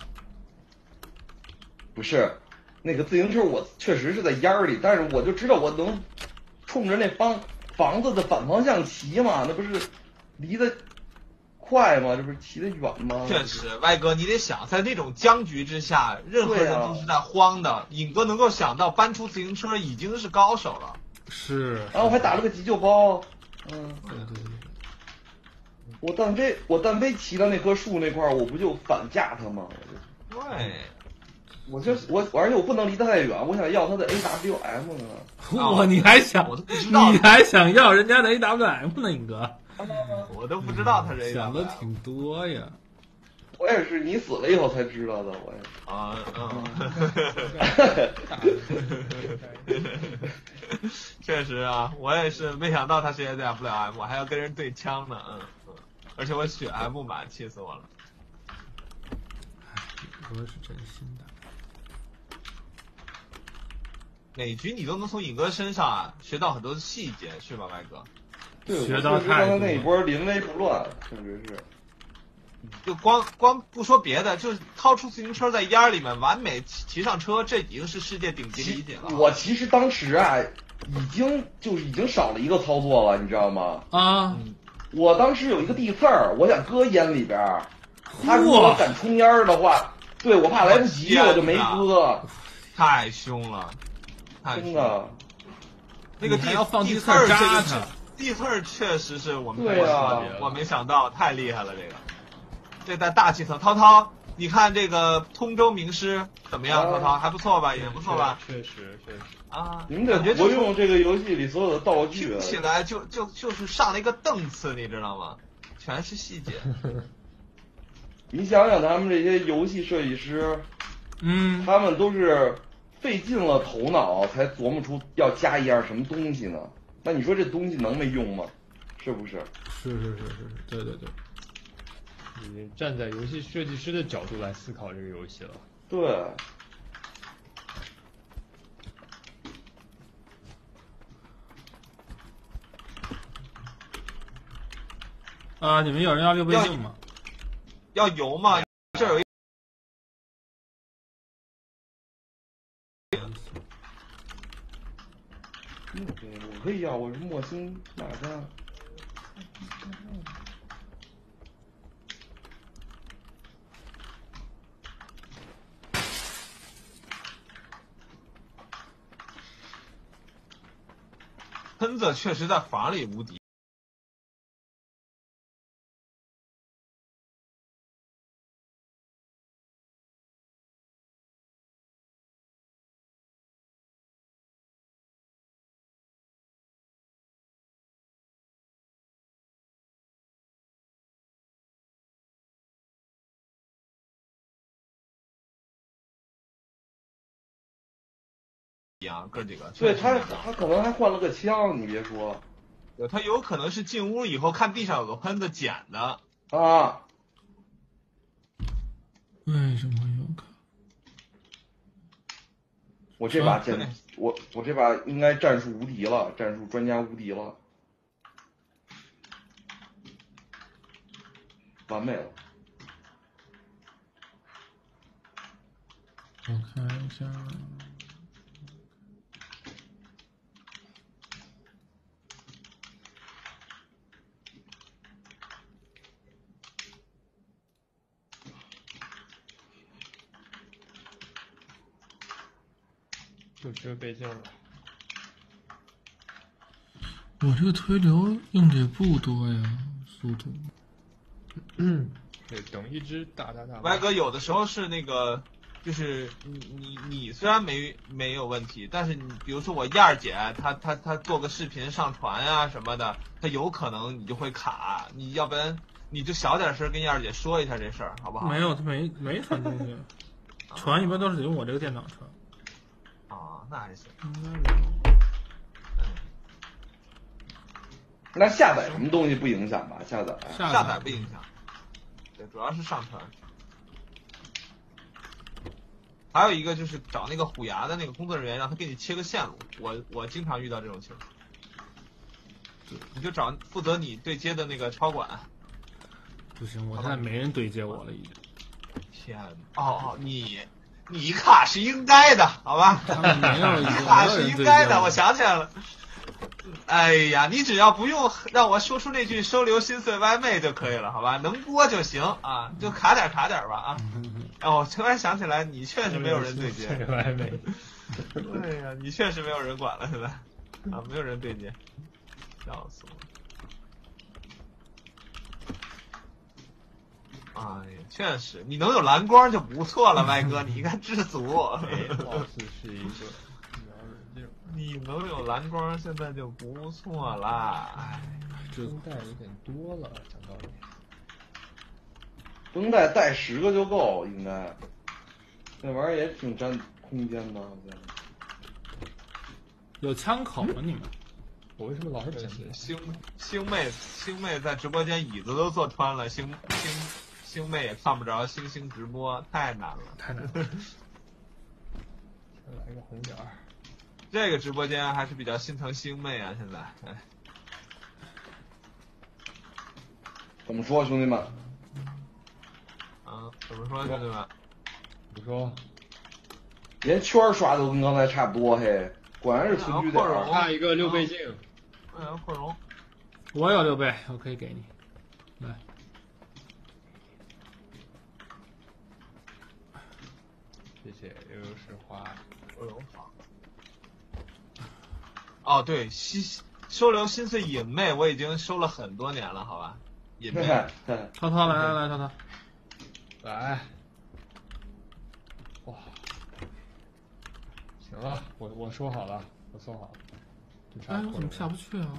Speaker 4: 不是，那个自行车我确实是在烟儿里，但是我就知道我能冲着那方房子的反方向骑嘛，那不是离得快吗？这不是骑得远吗？
Speaker 3: 确实，歪哥，你得想，在那种僵局之下，任何人都是在慌的。尹、啊、哥能够想到搬出自行车，已经是高手了。
Speaker 1: 是，
Speaker 4: 然后我还打了个急救包。嗯，
Speaker 1: 对对对。
Speaker 4: 我但非我但非骑到那棵树那块儿，我不就反架他吗？
Speaker 3: 对，
Speaker 4: 我就我而且我不能离他太远，我想要他的 A W M 呢。
Speaker 1: 我你还想，
Speaker 3: 我都不知道，
Speaker 1: 你还想要人家的 A W M 呢，尹哥？
Speaker 3: 我都不知道他是 A W M，
Speaker 1: 想的挺多呀。
Speaker 4: 我也是，你死了以后才知道的，我也。
Speaker 3: 啊嗯。确实啊，我也是没想到他是 A W M， 我还要跟人对枪呢，嗯嗯，而且我血还不满，气死我了。
Speaker 1: 我是真心的。
Speaker 3: 每局你都能从尹哥身上啊学到很多细节，是吧，歪哥？
Speaker 4: 对，
Speaker 1: 学到太多。
Speaker 4: 他那一波临危不乱，确实是。
Speaker 3: 就光光不说别的，就是掏出自行车在烟里面完美骑上车，这已经是世界顶级理解了。
Speaker 4: 我其实当时啊，已经就是已经少了一个操作了，你知道吗？
Speaker 1: 啊，
Speaker 4: 我当时有一个地刺儿，我想搁烟里边，他如果敢冲烟的话，对我怕来不及，我就没搁。
Speaker 3: 太凶了，太
Speaker 4: 凶了。
Speaker 3: 那个地
Speaker 1: 要放
Speaker 3: 地
Speaker 1: 刺儿扎
Speaker 3: 他，地刺儿确实是我们
Speaker 4: 对啊，
Speaker 3: 我没想到，太厉害了这个。这在大气层，涛涛，你看这个通州名师怎么样？涛涛还不错吧，也不错吧？
Speaker 2: 确实，确实
Speaker 3: 啊！
Speaker 4: 你们得活用这个游戏里所有的道具，
Speaker 3: 听起来就就就是上了一个档次，你知道吗？全是细节。
Speaker 4: 你想想，他们这些游戏设计师，
Speaker 1: 嗯，
Speaker 4: 他们都是费尽了头脑才琢磨出要加一样什么东西呢？那你说这东西能没用吗？是不是？
Speaker 1: 是是是是，对对对。
Speaker 2: 你站在游戏设计师的角度来思考这个游戏了。
Speaker 4: 对。
Speaker 1: 啊，你们有人要六倍镜吗？
Speaker 3: 要油吗？这有一。
Speaker 4: 嗯，对，我可以要，我是莫星哪吒。
Speaker 3: 喷子确实在房里无敌。哥几个，
Speaker 4: 对他，他可能还换了个枪，你别说，
Speaker 3: 对他有可能是进屋以后看地上有个喷子捡的
Speaker 4: 啊。
Speaker 1: 为什么有可能？
Speaker 4: 我这把简，我我这把应该战术无敌了，战术专家无敌了，完美了。
Speaker 1: 我看一下。
Speaker 2: 就缺倍镜了。
Speaker 1: 我这个推流用的也不多呀，速度。
Speaker 2: 嗯，对，等一只大大大。
Speaker 3: 歪哥有的时候是那个就是你你你虽然没没有问题，但是你比如说我燕儿姐，她她她做个视频上传啊什么的，她有可能你就会卡，你要不然你就小点声跟燕儿姐说一下这事儿，好不好？
Speaker 1: 没有，他没没传东西，传一般都是得用我这个电脑传。
Speaker 3: 啊，那还行。
Speaker 4: 那下载什么东西不影响吧？下载
Speaker 3: 下载不影响，对，主要是上传。还有一个就是找那个虎牙的那个工作人员，让他给你切个线路。我我经常遇到这种情况，你就找负责你对接的那个超管。
Speaker 1: 不行，我现在没人对接我了，已经。
Speaker 3: 天，哦哦，你你卡是应该的，好吧？
Speaker 1: 他们没有，
Speaker 3: 你卡是应该的，我想起来了。哎呀，你只要不用让我说出那句收留心碎歪妹就可以了，好吧？能播就行啊，就卡点卡点吧啊。哦，突然想起来，你确实没有人对接。
Speaker 2: 歪妹。
Speaker 3: 对呀，你确实没有人管了，现在啊，没有人对接，笑死我。哎呀，确实，你能有蓝光就不错了，歪哥，你应该知足。
Speaker 2: 貌似是一个。
Speaker 3: 你能有蓝光，现在就不错啦。哎，
Speaker 2: 绷带有点多了，讲道理。
Speaker 4: 绷带带十个就够，应该。那玩意儿也挺占空间的，好像。
Speaker 1: 有枪口吗？你们？
Speaker 2: 我为什么老是捡
Speaker 3: 星星妹星妹在直播间椅子都坐穿了，星星星妹也看不着星星直播，太难了，
Speaker 1: 太难了。
Speaker 2: 再来一个红点儿。
Speaker 3: 这个直播间还是比较心疼星妹啊，现在。哎，
Speaker 4: 怎么说，兄弟们？
Speaker 3: 啊，怎么说，兄弟们？
Speaker 2: 你说，
Speaker 4: 连圈刷的都跟刚才差不多，嘿，果然是存居点。
Speaker 2: 差一个六倍镜。
Speaker 3: 哎呀，扩容。
Speaker 1: 我有六倍，我可以给你。来。
Speaker 2: 谢谢，又是花。
Speaker 3: 扩容好。哦，对，心收留心碎隐妹，我已经收了很多年了，好吧？隐妹，
Speaker 1: 涛涛来来来，涛涛，
Speaker 2: 来，哇，行了，我我说好了，我说好了。
Speaker 1: 哎，我怎么下不去啊？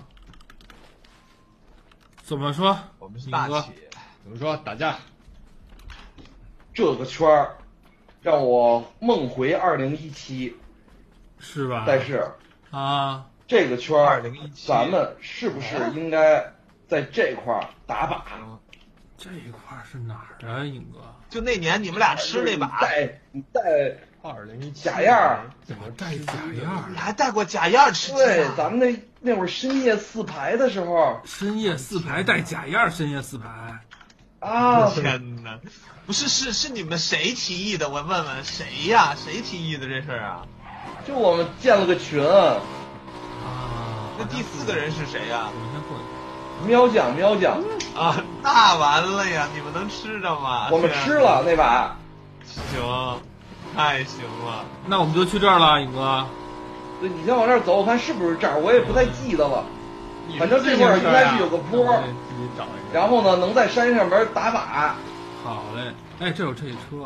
Speaker 1: 怎么说？
Speaker 3: 我们是大企业，
Speaker 2: 怎么说？打架。
Speaker 4: 这个圈儿让我梦回二零一七，
Speaker 1: 是吧？
Speaker 4: 但是
Speaker 1: 啊。
Speaker 4: 这个圈儿，咱们
Speaker 3: 啊
Speaker 4: 是不是应该在这块儿打靶？
Speaker 1: 这一块是哪儿啊，尹哥？
Speaker 3: 就那年你们俩吃那把，
Speaker 4: 带你带
Speaker 2: 二零一
Speaker 4: 假样，
Speaker 1: 怎么带假样？
Speaker 3: 你还带过假样吃？
Speaker 4: 对，咱们那那会儿深夜四排的时候，
Speaker 1: 深夜四排带假样，深夜四排
Speaker 4: 啊！
Speaker 3: 天哪，不是是是你们谁提议的？我问问谁呀？谁提议的这事儿啊？
Speaker 4: 就我们建了个群。
Speaker 3: 那第四个人是谁呀、啊？
Speaker 4: 喵酱，喵酱
Speaker 3: 啊，那完了呀！你们能吃着吗？
Speaker 4: 我们吃了那把。
Speaker 3: 行，太行了。
Speaker 1: 那我们就去这儿了，尹哥。
Speaker 4: 对，你先往这儿走，我看是不是这儿，我也不太记得了。反正这块儿应该是有个坡，然后呢，能在山上边打靶。
Speaker 1: 好嘞，哎，这有这车。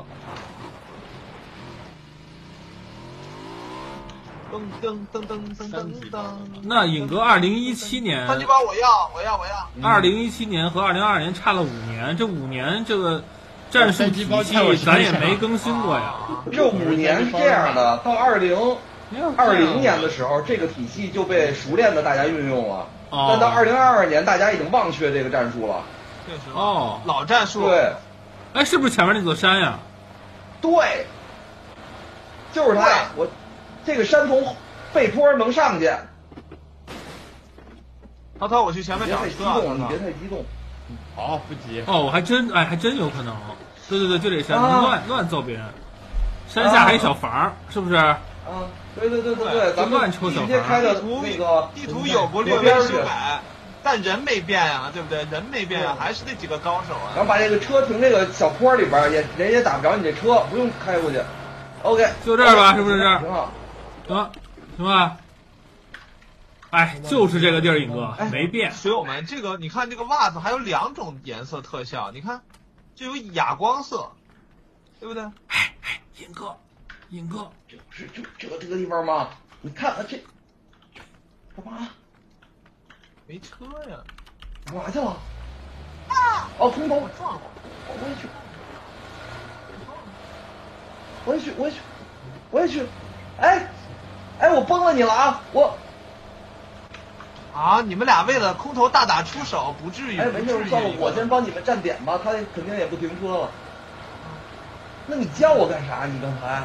Speaker 3: 噔噔噔噔噔噔噔。
Speaker 1: 那尹哥，二零一七年，
Speaker 3: 三级包我要，我要，我要。
Speaker 1: 二零一七年和二零二二年差了五年，这五年这个战术体系咱也没更新过呀。
Speaker 4: 这五年是这样的，到二零二零年的时候，这个体系就被熟练的大家运用了。
Speaker 1: 哦、
Speaker 4: 但到二零二二年，大家已经忘却这个战术了。
Speaker 3: 确实。
Speaker 1: 哦，
Speaker 3: 老战术。
Speaker 4: 对。
Speaker 1: 哎，是不是前面那座山呀？
Speaker 4: 对，就是它。我。这个山从背坡能上去。
Speaker 3: 涛涛，我去前面找车。
Speaker 4: 别太激动，你别太激动。
Speaker 2: 好，不急。
Speaker 1: 哦，我还真哎，还真有可能。对对对，就这山，啊、乱乱揍别人。山下还有小房，啊、是不是？
Speaker 4: 啊，对对对对对，咱们
Speaker 1: 乱抽小房。
Speaker 4: 地图那个
Speaker 3: 地图有过略微修改，但人没变啊，对不对？人没变啊，还是那几个高手啊。
Speaker 4: 然后把这个车停这个小坡里边，也人也打不着你这车，不用开过去。OK，
Speaker 1: 就这儿吧，是不是？
Speaker 4: 挺好。
Speaker 1: 行，行吧。哎，就是这个地儿，尹哥没变。
Speaker 3: 水友们，这个你看，这个袜子还有两种颜色特效，你看，就有哑光色，对不对？
Speaker 1: 哎哎， 尹哥，尹哥，
Speaker 4: 这不是就这这个地方吗？你看看这干嘛？
Speaker 3: 没车呀？
Speaker 4: 干嘛去了？啊！哦，空投，
Speaker 3: 我撞了，
Speaker 4: 我也去，我也去，我也去，我也去。哎，哎，我崩了你了啊！我。
Speaker 3: 啊！你们俩为了空投大打出手，不至于。
Speaker 4: 哎，没事，算了，我先帮你们站点吧，他肯定也不停车了。那你叫我干啥？你刚才？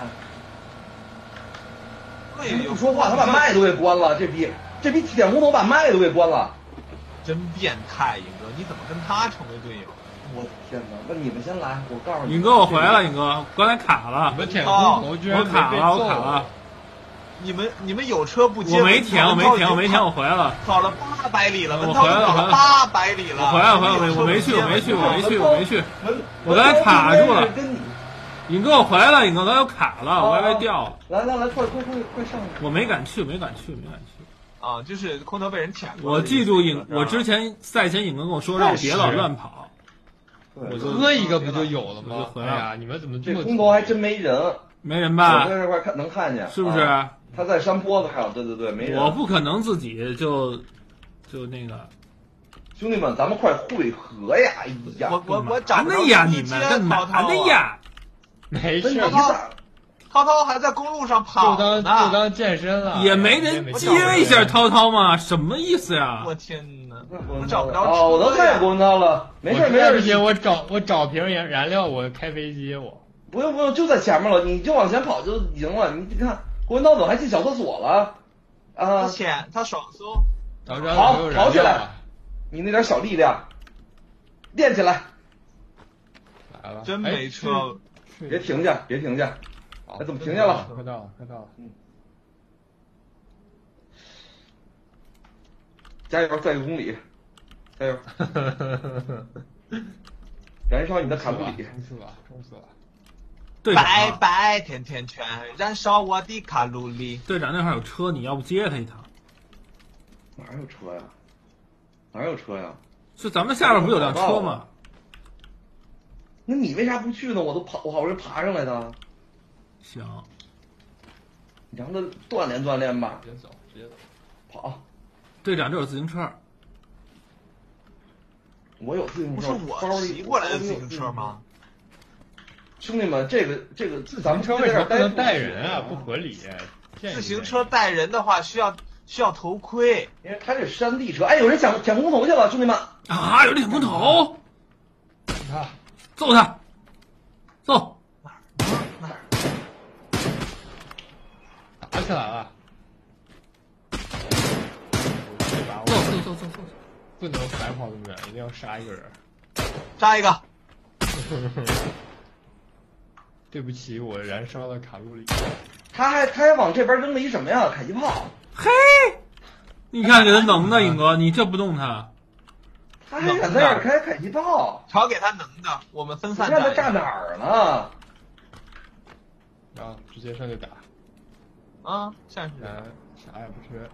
Speaker 3: 对，
Speaker 4: 不说话，他把麦都给关了。这逼，这逼点空投把麦都给关了。
Speaker 3: 真变态，尹哥，你怎么跟他成为队友？
Speaker 4: 我天哪！那你们先来，我告诉你。
Speaker 1: 尹哥，我回来了，尹哥，刚才卡了。
Speaker 2: 你们舔空投居然
Speaker 1: 我卡了，我卡了。
Speaker 3: 你们你们有车不接？
Speaker 1: 我没舔，我没舔，我没舔，我回来了。
Speaker 3: 跑了八百里了，
Speaker 1: 我回来了，
Speaker 3: 跑了八百里了。
Speaker 1: 我回来了，回来了，我没去，我没去，我没去，我没去。我刚才卡住了。尹哥，我回来了，尹哥，刚才又卡了，我还被掉了。
Speaker 4: 来来来，快快快快上！
Speaker 1: 我没敢去，没敢去，没敢去。
Speaker 3: 啊，就是空投被人舔过。
Speaker 1: 我记住尹，我之前赛前尹哥跟我说让我别老乱跑。
Speaker 2: 我喝一个不就有了吗？哎呀，你们怎么这么？
Speaker 4: 空投还真没人，
Speaker 1: 没人吧？
Speaker 4: 我在这块看能看见，
Speaker 1: 是不是？
Speaker 4: 他在山坡子上，对对对，没人。
Speaker 1: 我不可能自己就就那个。
Speaker 4: 兄弟们，咱们快汇合呀！哎呀，
Speaker 3: 我我我找
Speaker 1: 的呀，你们干嘛的呀？
Speaker 2: 没事，
Speaker 3: 涛涛还在公路上跑
Speaker 2: 呢，就当就当健身了，
Speaker 1: 也没人接一下涛涛吗？什么意思呀？
Speaker 3: 我天哪，我找不着
Speaker 4: 哦，我能看见郭文涛了，没事没事。
Speaker 2: 不行，我找我找瓶燃燃料，我开飞机我。
Speaker 4: 不用不用，就在前面了，你就往前跑就赢了。你看郭文涛怎么还进小厕所了？啊！
Speaker 3: 他潜，他爽搜。
Speaker 4: 好，跑起来！你那点小力量，练起来。
Speaker 2: 来了，
Speaker 3: 真没车，
Speaker 4: 别停下，别停下。哎，怎么停下了？
Speaker 2: 快到了，快到了。
Speaker 4: 嗯。加油，再一个公里，加油！燃烧你的卡路里，
Speaker 2: 冲刺吧，冲刺吧！
Speaker 1: 队
Speaker 3: 长，拜拜甜甜圈，燃烧我的卡路里。
Speaker 1: 队长那块有车，你要不接他一趟？
Speaker 4: 哪有车呀？哪有车呀？
Speaker 1: 是咱们下边不有辆车吗？
Speaker 4: 那你为啥不去呢？我都跑，我好不容易爬上来的。
Speaker 1: 行，
Speaker 4: 你让他锻炼锻炼吧。
Speaker 2: 直接走，直接走。
Speaker 4: 跑。
Speaker 1: 队长，这有自行车。
Speaker 4: 我有自行车。
Speaker 3: 不是我骑过来的自行车吗？
Speaker 4: 兄弟们，这个这个，
Speaker 2: 咱们车为什么不能带人啊？不合理。
Speaker 3: 自行车带人的话，需要需要头盔，
Speaker 4: 因为它这山地车。哎，有人抢抢空投去了，兄弟们！
Speaker 1: 啊，有人抢空投！
Speaker 2: 他
Speaker 1: 揍他，揍！
Speaker 3: 哪儿？
Speaker 2: 打起来了！
Speaker 1: 揍揍揍揍揍！
Speaker 2: 不能白跑这么远，一定要杀一个人。
Speaker 3: 杀一个！
Speaker 2: 对不起，我燃烧了卡路里。
Speaker 4: 他还他还往这边扔了一什么呀？迫击炮！
Speaker 1: 嘿，你看给他能的，尹哥，你这不动他，
Speaker 4: 他还敢在这儿开迫击炮？
Speaker 3: 瞧给他能的，我们分散
Speaker 4: 战。你看他炸哪儿呢？
Speaker 2: 啊，直接上去打。
Speaker 3: 啊，下去。
Speaker 2: 啥也不缺。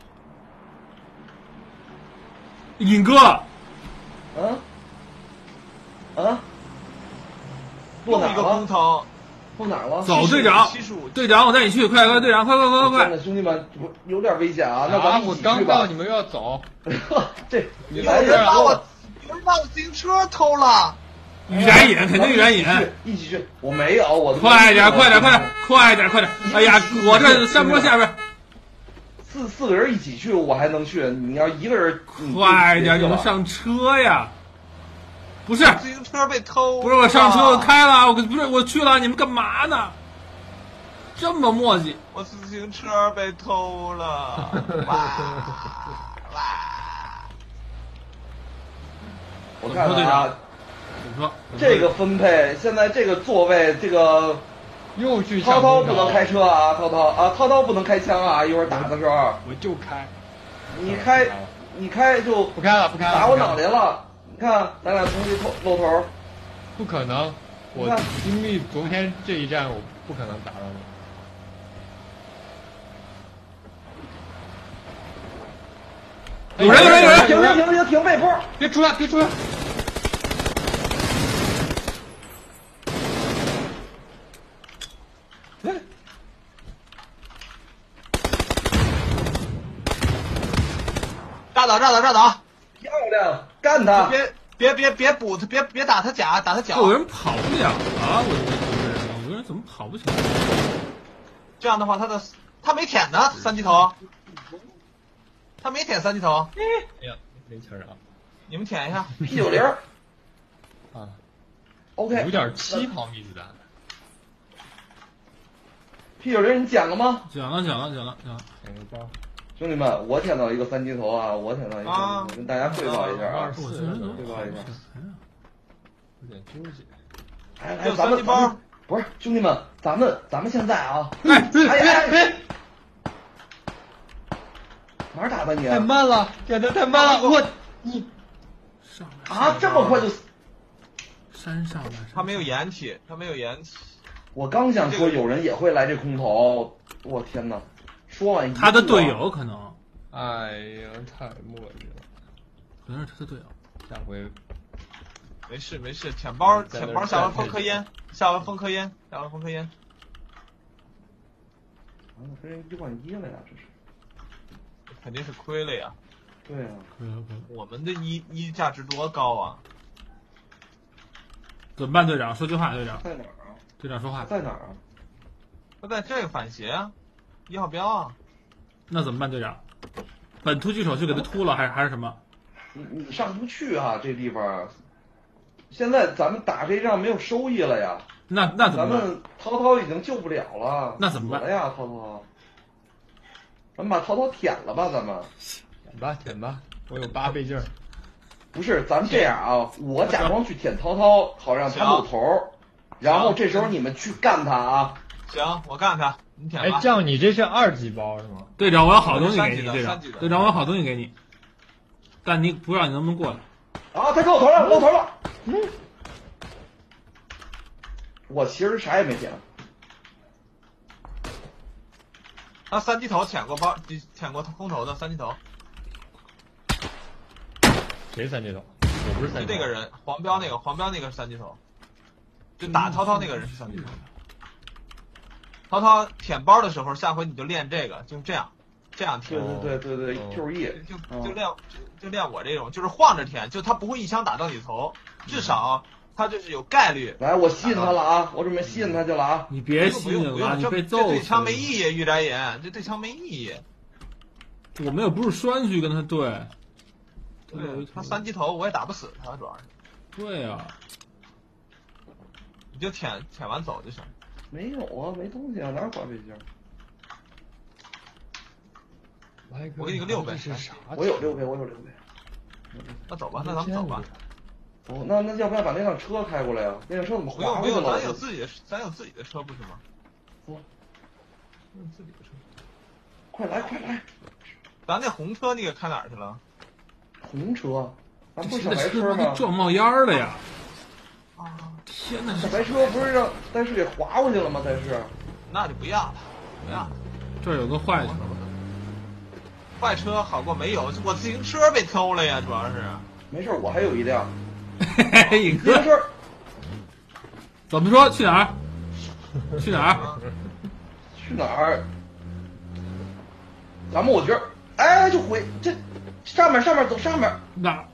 Speaker 1: 尹哥。
Speaker 4: 嗯。啊？
Speaker 3: 落哪一个空投？
Speaker 4: 落哪儿了？
Speaker 1: 走，队长，队长，我带你去，快快，队长，快快快快快！
Speaker 4: 兄弟们，有点危险啊！那咱们
Speaker 2: 我刚到，你们又要走。
Speaker 4: 这
Speaker 3: 有人把我，有人把我自行车偷了。
Speaker 1: 预燃引，肯定预燃引。
Speaker 4: 一起去，我没有，我
Speaker 1: 快点，快点，快点，快点，快点！哎呀，我这山坡下边。
Speaker 4: 四四个人一起去，我还能去。你要一个人，
Speaker 1: 快点，你们上车呀！不是，
Speaker 3: 自行车被偷。
Speaker 1: 不是我上车开了，我不是我去了，你们干嘛呢？这么磨叽。
Speaker 3: 我自行车被偷了。哇哇！
Speaker 4: 我看看啊，
Speaker 1: 怎么说？
Speaker 4: 这个分配，现在这个座位，这个
Speaker 2: 又去
Speaker 4: 涛涛不能开车啊，涛涛啊，涛涛不能开枪啊，一会儿打的时候。
Speaker 2: 我就开。
Speaker 4: 你开，你开就
Speaker 2: 不开了，不开了。
Speaker 4: 打我脑袋了。你看，咱俩同时露头，
Speaker 2: 不可能！我经历昨天这一战，我不可能打到
Speaker 1: 你。有人，有人，有人！
Speaker 4: 停停停停停！背坡！
Speaker 2: 别出来，别出来！
Speaker 3: 炸倒炸倒炸倒！
Speaker 4: 漂亮，干他！
Speaker 3: 别别别别补他，别别打他甲，打他脚。
Speaker 1: 有人跑不了啊！我这个有人怎么跑不起来？
Speaker 3: 这样的话，他的他没舔呢，三级头。他没舔三级头。
Speaker 2: 哎呀，没钱啊！
Speaker 3: 你们舔一下。
Speaker 4: P 九零。
Speaker 2: 啊。
Speaker 4: OK。
Speaker 2: 五点七毫米子弹。
Speaker 4: P 九零，你捡了吗？
Speaker 1: 捡了，捡了，捡了，捡了。
Speaker 2: 捡个包。
Speaker 4: 兄弟们，我舔到一个三级头啊！我舔到一个三级头，跟大家汇报一下啊！
Speaker 2: 我这
Speaker 4: 汇报一下。
Speaker 2: 有点纠结。
Speaker 4: 来来，咱们咱们不是兄弟们，咱们咱们现在啊！哎
Speaker 2: 哎哎！
Speaker 4: 哪儿打的你？
Speaker 2: 太慢了，点的太慢了！我你
Speaker 1: 上
Speaker 4: 啊，这么快就
Speaker 1: 山上了？
Speaker 3: 他没有掩体，他没有掩体。
Speaker 4: 我刚想说有人也会来这空投，我天哪！说完一
Speaker 1: 他的队友可能，
Speaker 2: 哎呀，太磨叽了，
Speaker 1: 可能是他的队友。
Speaker 2: 下回
Speaker 3: 没事没事，舔包舔包，下完封颗烟，下完封颗烟，下完封颗烟。
Speaker 4: 完了，跟人一换一了呀，这是。
Speaker 3: 肯定是亏了呀。
Speaker 4: 对啊，
Speaker 1: 亏了亏了。
Speaker 3: 我们的一一价值多高啊！
Speaker 1: 怎么办，队长？说句话，队长。
Speaker 4: 在哪儿啊？
Speaker 1: 队长说话。
Speaker 4: 在哪儿啊？
Speaker 3: 他在这个反斜啊。一号标啊，
Speaker 1: 那怎么办，队长？本突击手去给他突了，还是还是什么？
Speaker 4: 你你上不去啊，这地方。现在咱们打这一仗没有收益了呀。
Speaker 1: 那那怎么办？
Speaker 4: 咱们涛涛已经救不了了。
Speaker 1: 那怎么办
Speaker 4: 了呀，涛涛？咱们把涛涛舔了吧，咱们。
Speaker 2: 舔吧舔吧，我有八倍镜。
Speaker 4: 不是，咱们这样啊，我假装去舔涛涛，好让他露头，然后这时候你们去干他啊。
Speaker 3: 行，我干他。你舔吧。
Speaker 2: 哎，这样你这是二级包是吗？
Speaker 1: 队长，我有好东西给你，队
Speaker 3: 长。
Speaker 1: 队长，我有好东西给你，但你不知道你能不能过来。
Speaker 4: 啊，他露头了，露头了。嗯。我其实啥也没舔。
Speaker 3: 他三级头舔过包，舔过空投的三级头。
Speaker 2: 谁三级头？我不是三级头。
Speaker 3: 就那个人，黄标那个，黄标那个是三级头。就打涛涛那个人是三级头。涛涛舔包的时候，下回你就练这个，就这样，这样舔。
Speaker 4: 对对对对对 ，Q E
Speaker 3: 就就练就就练我这种，就是晃着舔，就他不会一枪打到你头，至少他就是有概率。
Speaker 4: 来，我吸引他了啊！我准备吸引他去了啊！
Speaker 1: 你别吸引了，你被揍死。
Speaker 3: 这对枪没意义，玉展眼，这对枪没意义。
Speaker 1: 我们又不是栓去跟他对。
Speaker 3: 对，他三级头我也打不死他，主要是。
Speaker 1: 对呀。
Speaker 3: 你就舔舔完走就行。
Speaker 4: 没有啊，没东西啊，哪有挂背镜？
Speaker 3: 我给你个六倍，
Speaker 4: 我有六倍，我有六倍。
Speaker 3: 那走吧，那咱们走吧。
Speaker 4: 哦，那那要不要把那辆车开过来呀？那辆车怎么滑
Speaker 3: 不用不用，
Speaker 4: 过去了？
Speaker 3: 咱有自己的，咱有自己的车不是吗？
Speaker 4: 哦，
Speaker 3: 有自己的车。
Speaker 4: 快来快来！
Speaker 3: 咱那红车那个开哪儿去了？
Speaker 4: 红车？咱不是小白车吗？
Speaker 1: 撞冒烟了呀！啊！天哪！
Speaker 4: 小白车不是让但是给划过去了吗？但是，
Speaker 3: 那就不要了，不要了。
Speaker 1: 这儿有个坏车，
Speaker 3: 坏车好过没有，我自行车被偷了呀，主要是。
Speaker 4: 没事，我还有一辆。
Speaker 1: 嘿嘿，
Speaker 4: 自行车。
Speaker 1: 怎么说？去哪儿？去哪儿？
Speaker 4: 去哪儿？咱们我觉得，哎，就回这上面上面走上面。
Speaker 1: 哪？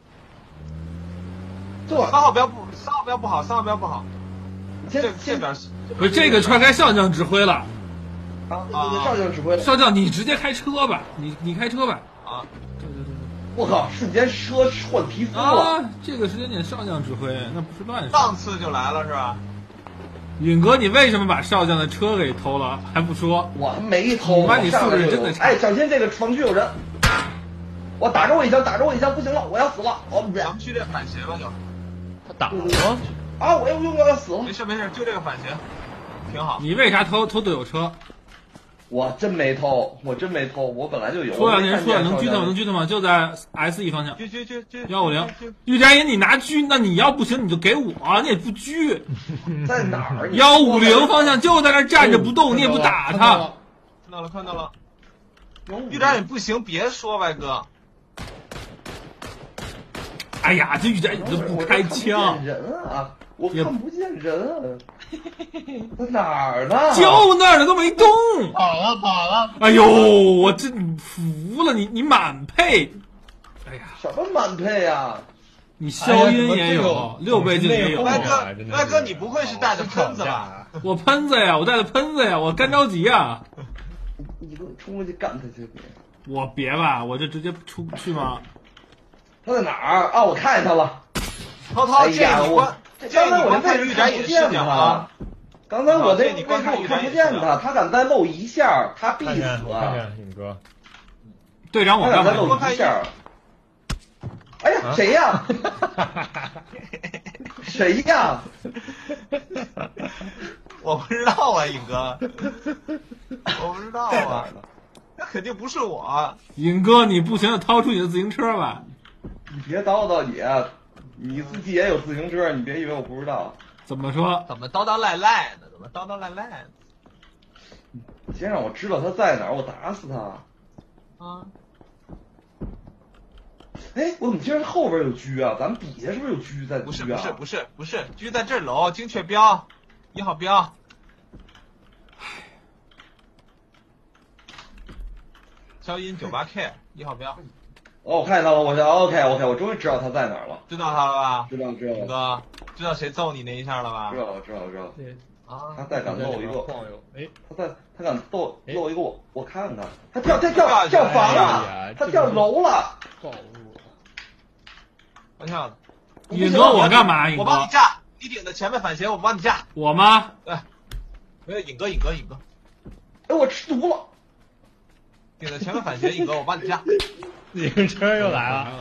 Speaker 4: 这
Speaker 3: 三号标不三号标不好，三号标不好。
Speaker 4: 这
Speaker 3: 这边
Speaker 1: 不是这个车该少将指挥了。
Speaker 4: 啊，对对，少将指挥了。
Speaker 1: 少将，你直接开车吧，你你开车吧。
Speaker 3: 啊，
Speaker 1: 对对对。
Speaker 4: 我靠，瞬间车换皮肤了。
Speaker 1: 啊，这个时间点少将指挥，那不是乱说。
Speaker 3: 上次就来了是吧？
Speaker 1: 允哥，你为什么把少将的车给偷了？还不说？
Speaker 4: 我没偷。
Speaker 1: 妈，你素质真的差。
Speaker 4: 哎，小心这个防区有人。我打着我一枪，打着我一枪，不行了，我要死了。我
Speaker 3: 咱们去这反斜吧就。
Speaker 2: 他打了
Speaker 4: 啊！我又用到要死了。
Speaker 3: 没事没事，就这个反斜，挺好。
Speaker 1: 你为啥偷偷队友车？
Speaker 4: 我真没偷，我真没偷，我本来就有。
Speaker 1: 说两年说了，能狙他吗？能狙他吗？就在 S E 方向。
Speaker 3: 狙狙狙狙
Speaker 1: 幺五零。玉佳音，你拿狙，那你要不行你就给我，你也不狙。
Speaker 4: 在哪儿？
Speaker 1: 幺五零方向就在那站着不动，你也不打他。
Speaker 3: 看到了看到了。玉佳音不行，别说歪哥。
Speaker 1: 哎呀，这玉佳音都不开枪。
Speaker 4: 人啊！ 我看不见人，在哪儿呢？
Speaker 1: 就那儿呢，都没动。
Speaker 2: 跑了跑了！
Speaker 1: 哎呦，我真服了你，你满配。哎呀，
Speaker 4: 什么满配呀？
Speaker 1: 你消音也有，
Speaker 2: 哎、
Speaker 1: 六倍镜也有。
Speaker 3: 歪哥，歪哥，你不会是带着喷子吧？
Speaker 1: 我喷子呀，我带着喷子呀，我干着急呀。
Speaker 4: 你给我冲过去干他去！
Speaker 1: 我别吧，我就直接出去吗？
Speaker 4: 他在哪儿啊？我看见他了。
Speaker 3: 涛涛，这你关，
Speaker 4: 刚才我
Speaker 3: 那
Speaker 4: 位置看不见他。刚才我那位置我看不见他，他敢再露一下，他必死啊！
Speaker 2: 尹哥，
Speaker 1: 队长，我
Speaker 4: 敢再露一下。哎呀，谁呀？谁呀？
Speaker 3: 我不知道啊，尹哥，我不知道啊，那肯定不是我。
Speaker 1: 尹哥，你不行就掏出你的自行车吧。
Speaker 4: 你别叨叨你，你自己也有自行车，你别以为我不知道。
Speaker 1: 怎么说？
Speaker 3: 怎么叨叨赖赖呢？怎么叨叨赖赖呢？
Speaker 4: 先让我知道他在哪儿，我打死他。
Speaker 3: 啊。
Speaker 4: 哎，我怎么听着后边有狙啊？咱们底下是不是有狙在狙啊？
Speaker 3: 不是不是不是不是，狙在这楼，精确标，一号标。消音九八 K 一号标。
Speaker 4: 哦，我看见他了，我 OK OK， 我终于知道他在哪儿了。
Speaker 3: 知道他了吧？
Speaker 4: 知道知道。
Speaker 3: 哥，知道谁揍你那一下了吧？
Speaker 4: 知道了知道了知道了。
Speaker 2: 对
Speaker 4: 啊，他再敢露一个，
Speaker 2: 哎，
Speaker 4: 他再他敢露露一个我，我看看他，他跳他跳跳房了，他跳楼了。
Speaker 2: 暴露了。
Speaker 3: 我跳了。
Speaker 1: 尹哥，我干嘛？尹哥，
Speaker 3: 我帮你架，你顶着前面反斜，我帮你架。
Speaker 1: 我吗？
Speaker 3: 对，没有尹哥，尹哥，尹哥。
Speaker 4: 哎，我吃毒了。
Speaker 3: 顶着前面反斜，尹哥，我帮你架。
Speaker 2: 自行车又来了。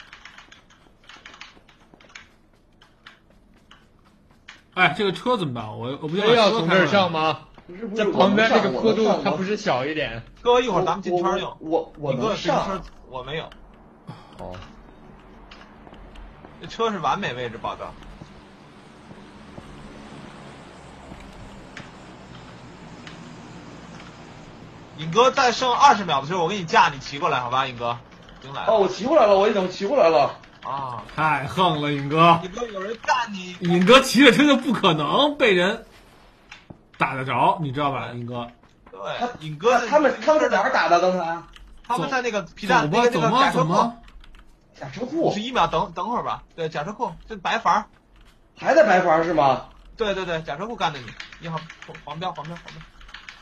Speaker 1: 哎，这个车怎么办？我我不
Speaker 2: 非要从这儿上吗？在旁边这个坡度，它不是小一点？
Speaker 3: 哥，一会儿咱们进圈用。
Speaker 4: 我我
Speaker 3: 你哥自行车我没有。
Speaker 2: 哦。
Speaker 3: 这车是完美位置报道。尹哥，再剩二十秒的时候，我给你架，你骑过来，好吧，尹哥。行来。
Speaker 4: 哦，我骑过来了，我已经骑过来了。
Speaker 3: 啊，
Speaker 1: 太横了，尹哥！
Speaker 3: 尹哥，有人干你！
Speaker 1: 尹哥骑着车就不可能被人打得着，你知道吧，尹哥？
Speaker 3: 对，尹哥，
Speaker 4: 他们他们在哪儿打的？刚才？
Speaker 3: 他们在那个皮蛋那个那个甲车库。
Speaker 4: 甲车库。
Speaker 3: 五十一秒，等等会儿吧。对，甲车库，这白房。
Speaker 4: 还在白房是吗？
Speaker 3: 对对对，甲车库干的你，一号黄标黄标黄标。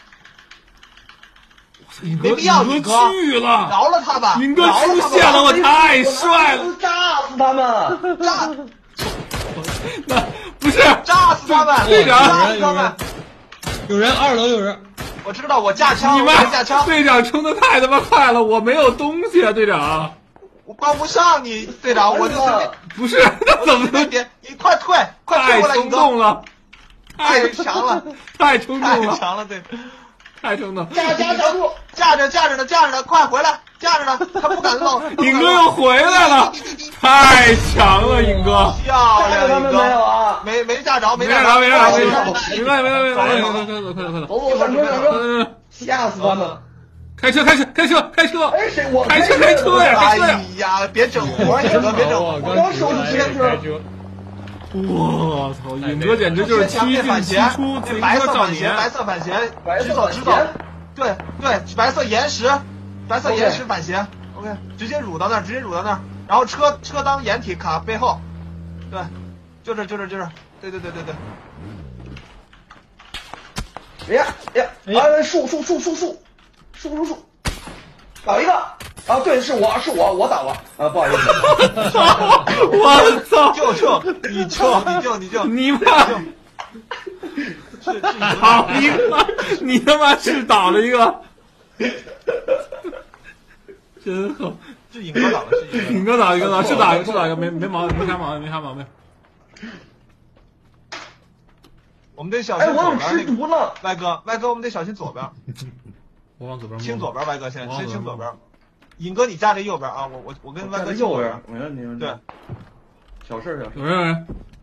Speaker 1: 尹哥，
Speaker 3: 没必要，
Speaker 1: 尹哥去了，
Speaker 3: 饶了他吧！
Speaker 1: 尹哥出现了，我太帅了，
Speaker 4: 炸死他们！
Speaker 3: 炸！
Speaker 1: 那不是
Speaker 3: 炸死他们！
Speaker 1: 队长，
Speaker 3: 炸死他们！
Speaker 2: 有人，二楼有人。
Speaker 3: 我知道，我架枪，
Speaker 1: 你
Speaker 3: 我架枪。
Speaker 1: 队长冲的太他妈快了，我没有东西啊，队长。
Speaker 3: 我帮不上你，队长，我就是
Speaker 1: 不是，那怎么能
Speaker 3: 点？你快退，快退过来！
Speaker 1: 太冲动了，
Speaker 3: 太强了，
Speaker 1: 太冲动了，
Speaker 3: 太强了，对。
Speaker 1: 太冲动！
Speaker 4: 架架架住！
Speaker 3: 架着架着呢，架着呢，快回来！架着呢，他不敢露。
Speaker 1: 尹哥又回来了，太强了，尹哥！
Speaker 3: 漂亮，
Speaker 4: 尹哥！没有啊？
Speaker 3: 没没架着，没
Speaker 1: 架
Speaker 3: 着，
Speaker 1: 没架着，没架着！没没没没，快走快走快走快走！
Speaker 4: 走走上车上车！吓死他们！
Speaker 1: 开车开车开车开车！
Speaker 4: 哎，谁我
Speaker 1: 开车开车呀！开车呀！
Speaker 3: 哎呀，别整活，尹哥，别整活！
Speaker 4: 我刚手自行车。
Speaker 1: 我操！尹哥简直就是七进七出，自行车少年。
Speaker 3: 白色反斜，
Speaker 4: 白色反斜，
Speaker 3: 直走，对对，白色岩石，白色岩石反斜 ，OK， 直接撸到那儿，直接撸到那儿，然后车车当掩体卡背后，对，就这就这就这，对对对对对。
Speaker 4: 哎呀哎呀！啊，树树树树树树树树，倒一个。啊，对，是我是我我倒了啊，不好意思。
Speaker 1: 我操！
Speaker 3: 救救你救你救你救
Speaker 1: 你妈！
Speaker 3: 是是
Speaker 1: 倒一个，你他妈是倒了一个，真好。
Speaker 3: 是尹哥倒了，是
Speaker 1: 尹哥倒一个倒，是倒一个是倒一个，没没毛病，没啥毛病，没啥毛病。
Speaker 3: 我们得小心左边那个。
Speaker 4: 哎，我怎么吃毒呢？
Speaker 3: 歪哥，歪哥，我们得小心左边。
Speaker 1: 我往左边。
Speaker 3: 清左边，歪哥先，先清左边。尹哥，你架这右边啊！我我我跟歪哥
Speaker 4: 右边，没问题，没问题。
Speaker 3: 对，
Speaker 4: 小事小事。
Speaker 1: 有人有人。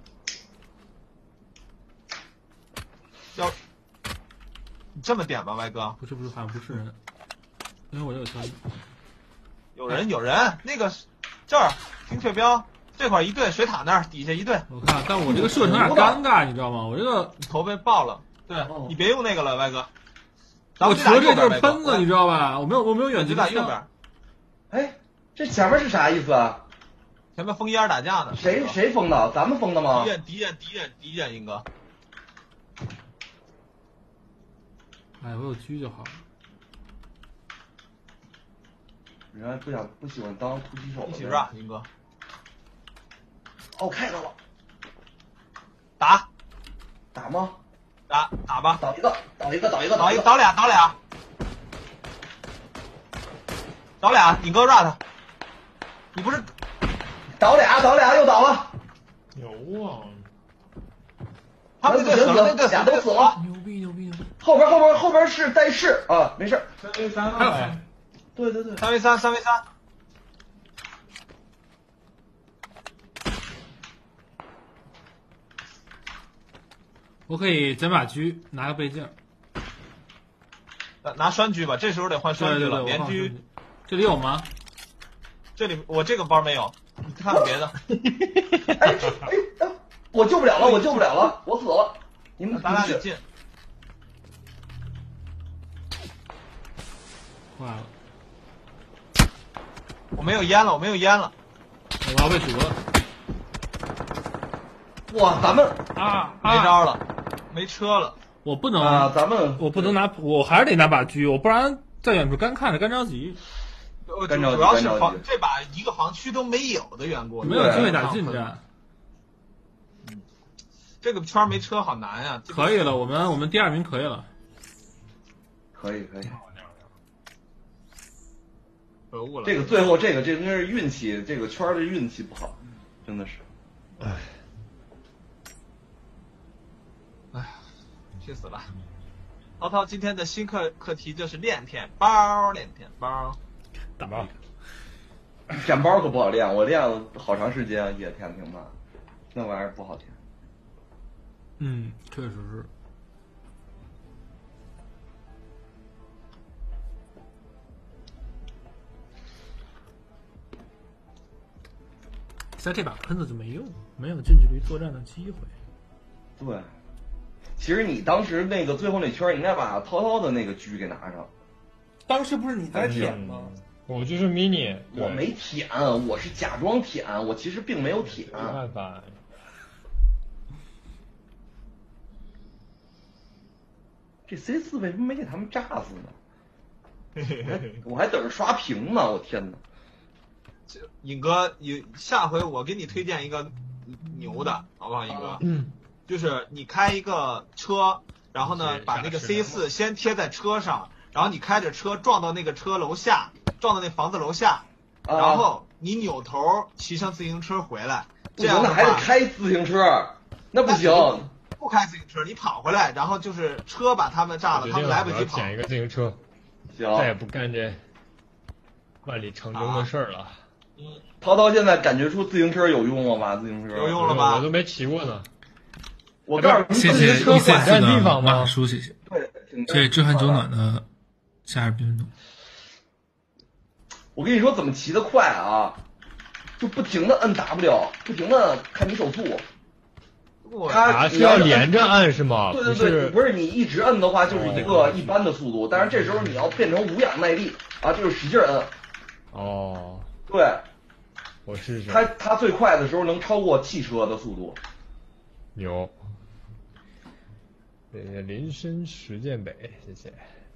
Speaker 3: 要你这么点吧，歪哥。
Speaker 1: 不是不是，好像不是人，因为我有消息。
Speaker 3: 有人有人，那个这儿精确标这会儿一队水塔那儿底下一队。
Speaker 1: 我看，但我这个射程有点尴尬，你知道吗？我这个
Speaker 3: 你头被爆了。对、哦、你别用那个了，歪哥。
Speaker 1: 我除了这就是喷子，你知道吧？我没有我没有远距离
Speaker 3: 右边。
Speaker 4: 哎，这前面是啥意思啊？
Speaker 3: 前面封烟打架呢。
Speaker 4: 谁谁封的？咱们封的吗？
Speaker 3: 敌人敌人敌人敌人，英哥。
Speaker 1: 哎，我有狙就好了。
Speaker 4: 人家不想不喜欢当突击手。
Speaker 3: 一起让英哥。
Speaker 4: 哦，看到了。
Speaker 3: 打。
Speaker 4: 打吗？
Speaker 3: 打打吧。
Speaker 4: 倒一个，倒一个，倒一个，
Speaker 3: 倒一倒俩，倒俩。倒俩，你哥 rat。你不是。
Speaker 4: 倒俩，倒俩，又倒了。
Speaker 2: 牛啊！
Speaker 4: 他们队死了，俩都死了。
Speaker 1: 牛逼牛逼牛逼！
Speaker 4: 后边后边后边是带士啊，没事。
Speaker 3: 三 v 三了。
Speaker 4: 对对对，
Speaker 3: 三 v 三，三 v 三。
Speaker 1: 我可以捡把狙，拿个倍镜。
Speaker 3: 拿拿栓狙吧，这时候得换栓狙了。连狙，
Speaker 1: 这里有吗？
Speaker 3: 这里我这个包没有，你看看别的。
Speaker 4: 哎哎哎！我救不了了，我救不了了，我死了。你们
Speaker 3: 咱俩得进。
Speaker 1: 坏了！
Speaker 3: 我没有烟了，我没有烟了，
Speaker 1: 我要被毒了。
Speaker 4: 哇，咱们
Speaker 1: 啊
Speaker 3: 没招了，没车了。
Speaker 1: 我不能
Speaker 4: 啊，咱们
Speaker 1: 我不能拿，我还是得拿把狙，我不然在远处干看着干着急。
Speaker 4: 干着急，
Speaker 3: 主要是防这把一个防区都没有的缘故，
Speaker 1: 没有机会打近战。
Speaker 3: 嗯，这个圈没车好难呀。
Speaker 1: 可以了，我们我们第二名可以了。
Speaker 4: 可以可以。
Speaker 3: 可恶了！
Speaker 4: 这个最后这个这真是运气，这个圈的运气不好，真的是。
Speaker 2: 唉，
Speaker 3: 唉，气死了！涛涛今天的新课课题就是练舔包，练舔包，
Speaker 1: 打包。
Speaker 4: 舔包可不好练，我练了好长时间也舔挺慢，那玩意儿不好舔。
Speaker 1: 嗯，确实是。在这把喷子就没用，没有近距离作战的机会。
Speaker 4: 对，其实你当时那个最后那圈，你应该把涛涛的那个狙给拿上。
Speaker 1: 当时不是你在舔吗？
Speaker 2: 我就是 mini，
Speaker 4: 我没舔，我是假装舔，我其实并没有舔。
Speaker 2: 没办法。
Speaker 4: 这 C 四为什么没给他们炸死呢？我还我还等着刷屏呢，我天哪！
Speaker 3: 尹哥，有下回我给你推荐一个牛的，好不好，尹哥？
Speaker 2: 嗯，
Speaker 3: 就是你开一个车，然后呢，把那个 C 四先贴在车上，然后你开着车撞到那个车楼下，撞到那房子楼下，
Speaker 4: 啊、
Speaker 3: 然后你扭头骑上自行车回来。这样
Speaker 4: 那还得开自行车，那不行。
Speaker 3: 不开自行车，你跑回来，然后就是车把他们炸了，他们来不及跑。
Speaker 2: 捡一个自行车，
Speaker 4: 行，
Speaker 2: 再也不干这万里长征的事儿了。啊
Speaker 3: 嗯，
Speaker 4: 涛涛现在感觉出自行车有用了吧？自行车
Speaker 3: 有用了吧？
Speaker 2: 我都没骑过呢。
Speaker 4: 我告诉你，
Speaker 1: 谢谢
Speaker 2: 车管占地方吗？
Speaker 1: 叔，谢谢。
Speaker 4: 对，
Speaker 1: 这知寒久暖的夏日冰冻。
Speaker 4: 我跟你说怎么骑得快啊？就不停的摁 W， 不停的看你手速。
Speaker 2: 它是要连着按是吗？
Speaker 4: 对对对，不是你一直摁的话就是一个一般的速度，但是这时候你要变成无氧耐力啊，就是使劲摁。
Speaker 2: 哦，
Speaker 4: 对，
Speaker 2: 我试试。
Speaker 4: 它它最快的时候能超过汽车的速度。
Speaker 2: 牛。这个林深实践北，谢谢。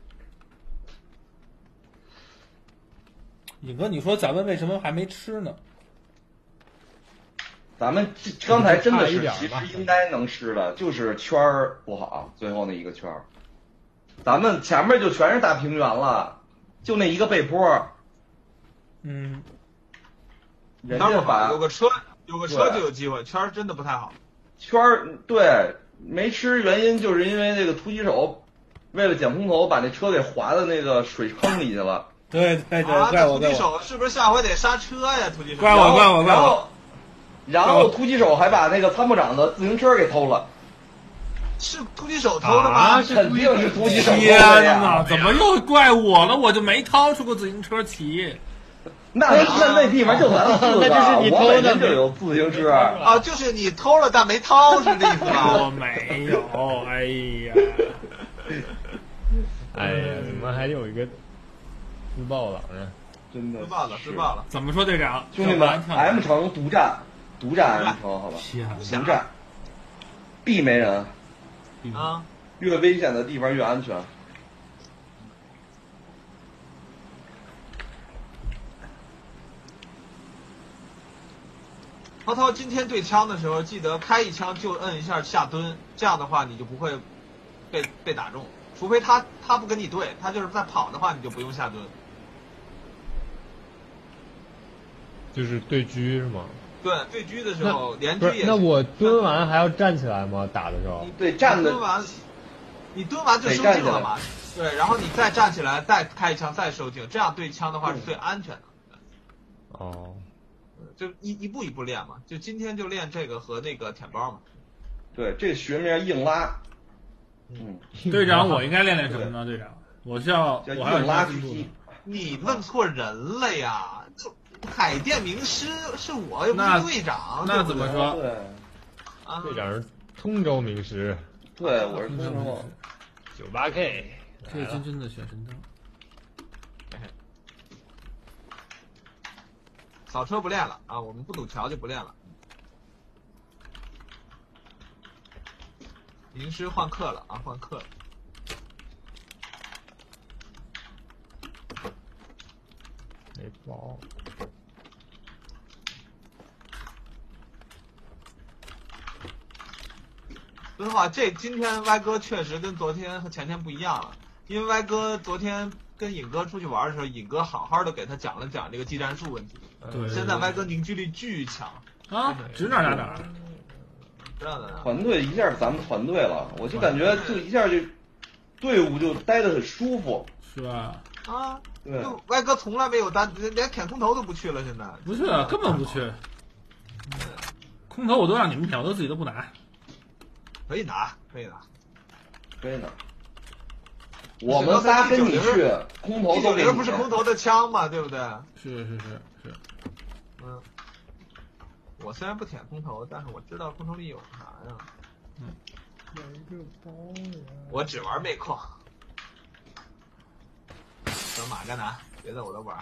Speaker 1: 尹哥，你说咱们为什么还没吃呢？
Speaker 4: 咱们刚才真的是其实应该能吃的，就是圈儿不好，最后那一个圈儿。咱们前面就全是大平原了，就那一个背坡。
Speaker 1: 嗯，
Speaker 4: 人家把
Speaker 3: 有个车，有个车就有机会，圈儿真的不太好。
Speaker 4: 圈儿对没吃，原因就是因为那个突击手为了捡红头，把那车给划到那个水坑里去了。
Speaker 1: 对对对，
Speaker 3: 啊、
Speaker 1: 怪我
Speaker 3: 突击手是不是下回得刹车呀？突击手，
Speaker 1: 怪我怪我怪我。
Speaker 4: 然后突击手还把那个参谋长的自行车给偷了。
Speaker 3: 是突击手偷的吗？
Speaker 2: 啊、
Speaker 4: 肯定是突击手偷的
Speaker 1: 呀！天
Speaker 4: 呀！
Speaker 1: 哪，怎么又怪我了？我就没掏出过自行车骑。
Speaker 4: 那那那地方就咱四个，
Speaker 2: 那就是你偷的，
Speaker 4: 我本身就有自行车
Speaker 3: 啊，就是你偷了但没掏，是这意思吧？
Speaker 1: 我没有，哎呀，
Speaker 2: 哎呀，怎么还有一个自爆了呢？
Speaker 4: 真的
Speaker 3: 自爆了，自爆了！
Speaker 1: 怎么说队长？
Speaker 4: 兄弟们 ，M 城独占，独占 M 城，好吧？独占 ，B 没人
Speaker 3: 啊，
Speaker 4: 越危险的地方越安全。
Speaker 3: 涛涛今天对枪的时候，记得开一枪就摁一下下蹲，这样的话你就不会被被打中。除非他他不跟你对，他就是在跑的话，你就不用下蹲。
Speaker 2: 就是对狙是吗？
Speaker 3: 对，对狙的时候连狙也是。
Speaker 2: 那我蹲完还要站起来吗？打的时候？
Speaker 4: 对，站的。
Speaker 3: 蹲完，你蹲完就收镜了嘛？对，然后你再站起来，再开一枪，再收镜，这样对枪的话是最安全的。
Speaker 2: 哦。
Speaker 3: 就一一步一步练嘛，就今天就练这个和那个舔包嘛。
Speaker 4: 对，这学名硬拉。
Speaker 3: 嗯，
Speaker 1: 队长，我应该练练什么呢？队长，我是要我还要
Speaker 4: 硬拉狙击。
Speaker 3: 你问错人了呀！海淀名师是我，又不是队长。
Speaker 1: 那怎么说？
Speaker 4: 对，
Speaker 3: 啊，
Speaker 2: 队长是通州名师。
Speaker 4: 对，我是通州。
Speaker 2: 九八 K，
Speaker 1: 这真真的选神灯。
Speaker 3: 扫车不练了啊，我们不堵桥就不练了。名师换课了啊，换课了。
Speaker 2: 没包。
Speaker 3: 说实话，这今天歪哥确实跟昨天和前天不一样了，因为歪哥昨天跟尹哥出去玩的时候，尹哥好好的给他讲了讲这个技战术问题。
Speaker 1: 对，
Speaker 3: 现在歪哥凝聚力巨强
Speaker 1: 啊，指哪打哪，
Speaker 3: 知道的。
Speaker 4: 团队一下咱们团队了，我就感觉就一下就队伍就待得很舒服，
Speaker 1: 是吧？
Speaker 3: 啊，
Speaker 4: 对，
Speaker 3: 歪哥从来没有单，连舔空投都不去了，现在
Speaker 1: 不去了，根本不去。空投我都让你们舔，我都自己都不拿。
Speaker 3: 可以拿，可以拿，
Speaker 4: 可以拿。我们仨跟你去，空投都
Speaker 3: 给你。不是空投的枪嘛，对不对？
Speaker 1: 是是是是。
Speaker 3: 嗯。我虽然不舔空投，但是我知道空投里有啥呀。
Speaker 1: 嗯。
Speaker 2: 有一个包呀。
Speaker 3: 我只玩妹控。等马该拿，别的我都玩。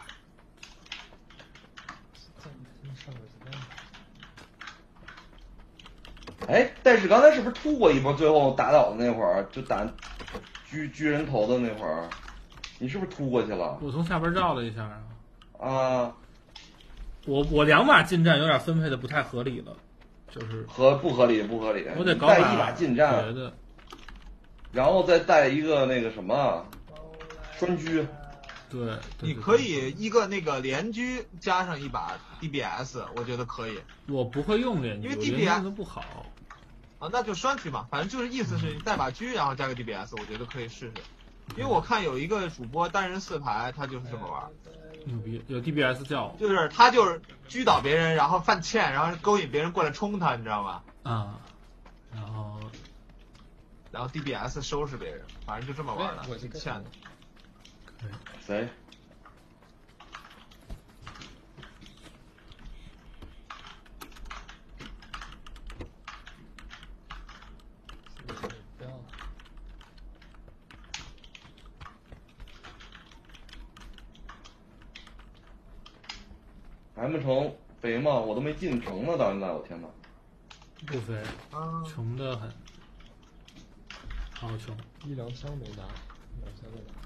Speaker 4: 哎，但是刚才是不是突过一波？最后打倒的那会儿，就打狙狙人头的那会儿，你是不是突过去了？
Speaker 1: 我从下边绕了一下啊。
Speaker 4: 啊。
Speaker 1: 我我两把近战有点分配的不太合理了，就是
Speaker 4: 合不合理不合理？
Speaker 1: 我得搞
Speaker 4: 带一把近战，然后再带一个那个什么双狙。
Speaker 1: 对，对
Speaker 3: 你可以一个那个连狙加上一把 D B S， 我觉得可以。
Speaker 1: 我不会用连狙，
Speaker 3: 因为 D B S
Speaker 1: 用的不好。
Speaker 3: 啊，那就双狙嘛，反正就是意思是你带把狙，然后加个 D B S， 我觉得可以试试。因为我看有一个主播单人四排，他就是这么玩。
Speaker 1: 牛逼，有 D B S 叫。
Speaker 3: 就是他就是狙倒别人，然后犯欠，然后勾引别人过来冲他，你知道吗？
Speaker 1: 啊。然后，
Speaker 3: 然后 D B S 收拾别人，反正就这么玩的，我挺欠的。
Speaker 4: 谁？M 城肥吗？我都没进城呢，到现在，我天哪！
Speaker 1: 不肥，
Speaker 3: 啊、
Speaker 1: 穷得很，好穷。
Speaker 2: 医疗枪没拿，医疗枪没拿。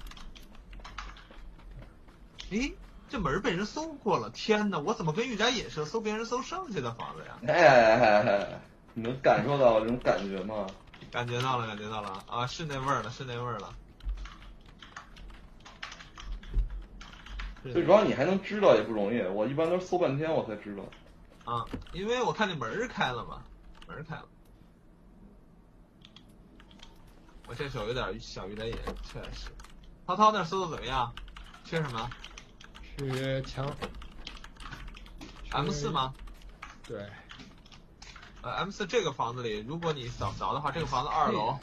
Speaker 3: 诶，这门被人搜过了！天哪，我怎么跟御宅隐似的搜别人搜剩下的房子呀？
Speaker 4: 哎哎哎哎，你能感受到这种感觉吗？
Speaker 3: 感觉到了，感觉到了啊！是那味儿了，是那味儿了。
Speaker 4: 最主要你还能知道也不容易，我一般都搜半天我才知道。
Speaker 3: 啊，因为我看那门开了嘛，门开了。我这手有点小御宅隐，确实。涛涛那搜的怎么样？缺什么？
Speaker 2: 缺枪。
Speaker 3: M 四吗？
Speaker 2: 对。
Speaker 3: 呃 ，M 四这个房子里，如果你扫着的话，这个房子二楼。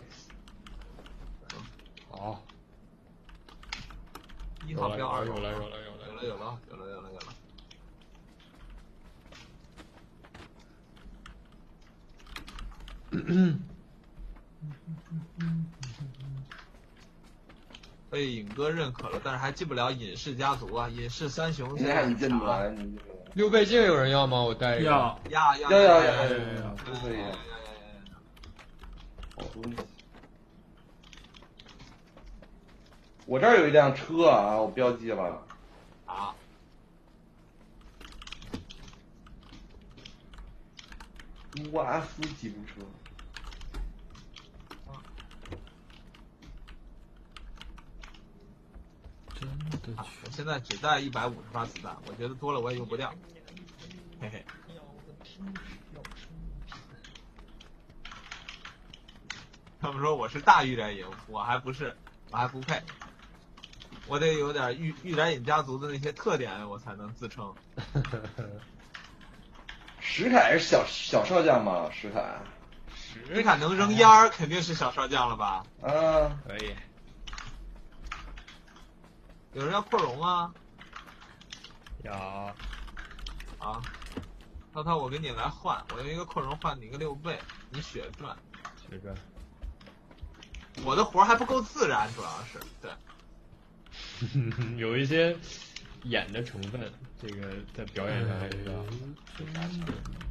Speaker 2: 好。
Speaker 3: 一号标二楼。
Speaker 2: 有了有了有了
Speaker 3: 有了有了有了有了有了。 被尹哥认可了，但是还进不了尹氏家族啊！尹氏三雄，
Speaker 4: 你看你进不来，你
Speaker 2: 六倍镜有人要吗？我带一个。
Speaker 1: 要
Speaker 3: 要要
Speaker 4: 要要要
Speaker 3: 要
Speaker 4: 要要，都可以。好东西。我这儿有一辆车啊，我标记了。
Speaker 3: 啊。
Speaker 4: 乌阿斯吉普车。
Speaker 3: 啊、我现在只带一百五十发子弹，我觉得多了我也用不掉。嘿嘿。他们说我是大玉染影，我还不是，我还不配。我得有点玉玉染影家族的那些特点，我才能自称。
Speaker 4: 石凯是小小少将吗？石凯。
Speaker 3: 石凯能扔烟儿，肯定是小少将了吧？
Speaker 4: 啊，
Speaker 2: 可以。
Speaker 3: 有人要扩容啊？
Speaker 2: 要。
Speaker 3: 啊，涛涛，我给你来换，我用一个扩容换你一个六倍，你血赚。
Speaker 2: 血赚。
Speaker 3: 我的活还不够自然，主要是对。
Speaker 2: 有一些演的成分，这个在表演上还是要加强。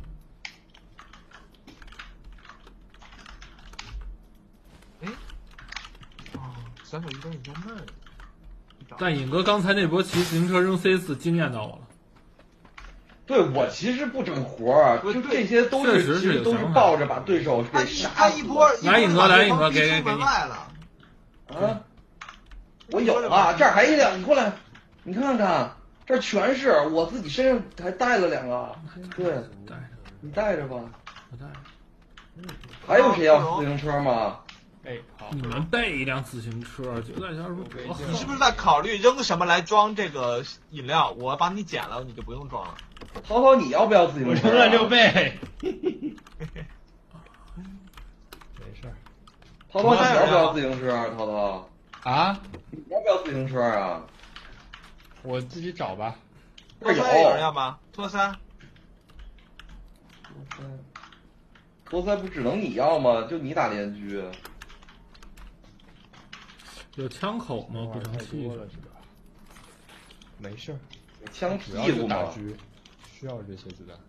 Speaker 3: 哎，哦，小小鱼干你在那儿。
Speaker 1: 但尹哥刚才那波骑自行车扔 C 四惊艳到我了。
Speaker 4: 对，我其实不整活儿，就这些都是其实都是抱着把对手给杀
Speaker 3: 他一波，
Speaker 1: 来尹哥，来尹哥，给给给你。
Speaker 4: 啊，我有啊，这儿还一辆，你过来，你看看，这儿全是，我自己身上还带了两个，对，你带着吧，
Speaker 1: 我带。
Speaker 4: 还有谁要自行车吗？
Speaker 2: 哎，好，
Speaker 1: 你们备一辆自行车，就在家说多好。
Speaker 3: 你是不是在考虑扔什么来装这个饮料？我把你捡了，你就不用装了。
Speaker 4: 涛涛，你要不要自行车、啊？
Speaker 2: 我扔了六倍。没事儿。
Speaker 4: 涛涛，你要不要自行车、啊？涛涛
Speaker 2: 啊？
Speaker 4: 你要不要自行车啊？
Speaker 2: 我自己找吧。
Speaker 3: 托塞有人要吗？托塞。
Speaker 4: 托塞。托塞不只能你要吗？就你打联狙。
Speaker 1: 有枪口吗？不成器
Speaker 2: 了是吧？没事儿，
Speaker 4: 枪屁股嘛，
Speaker 2: 需要这些子弹。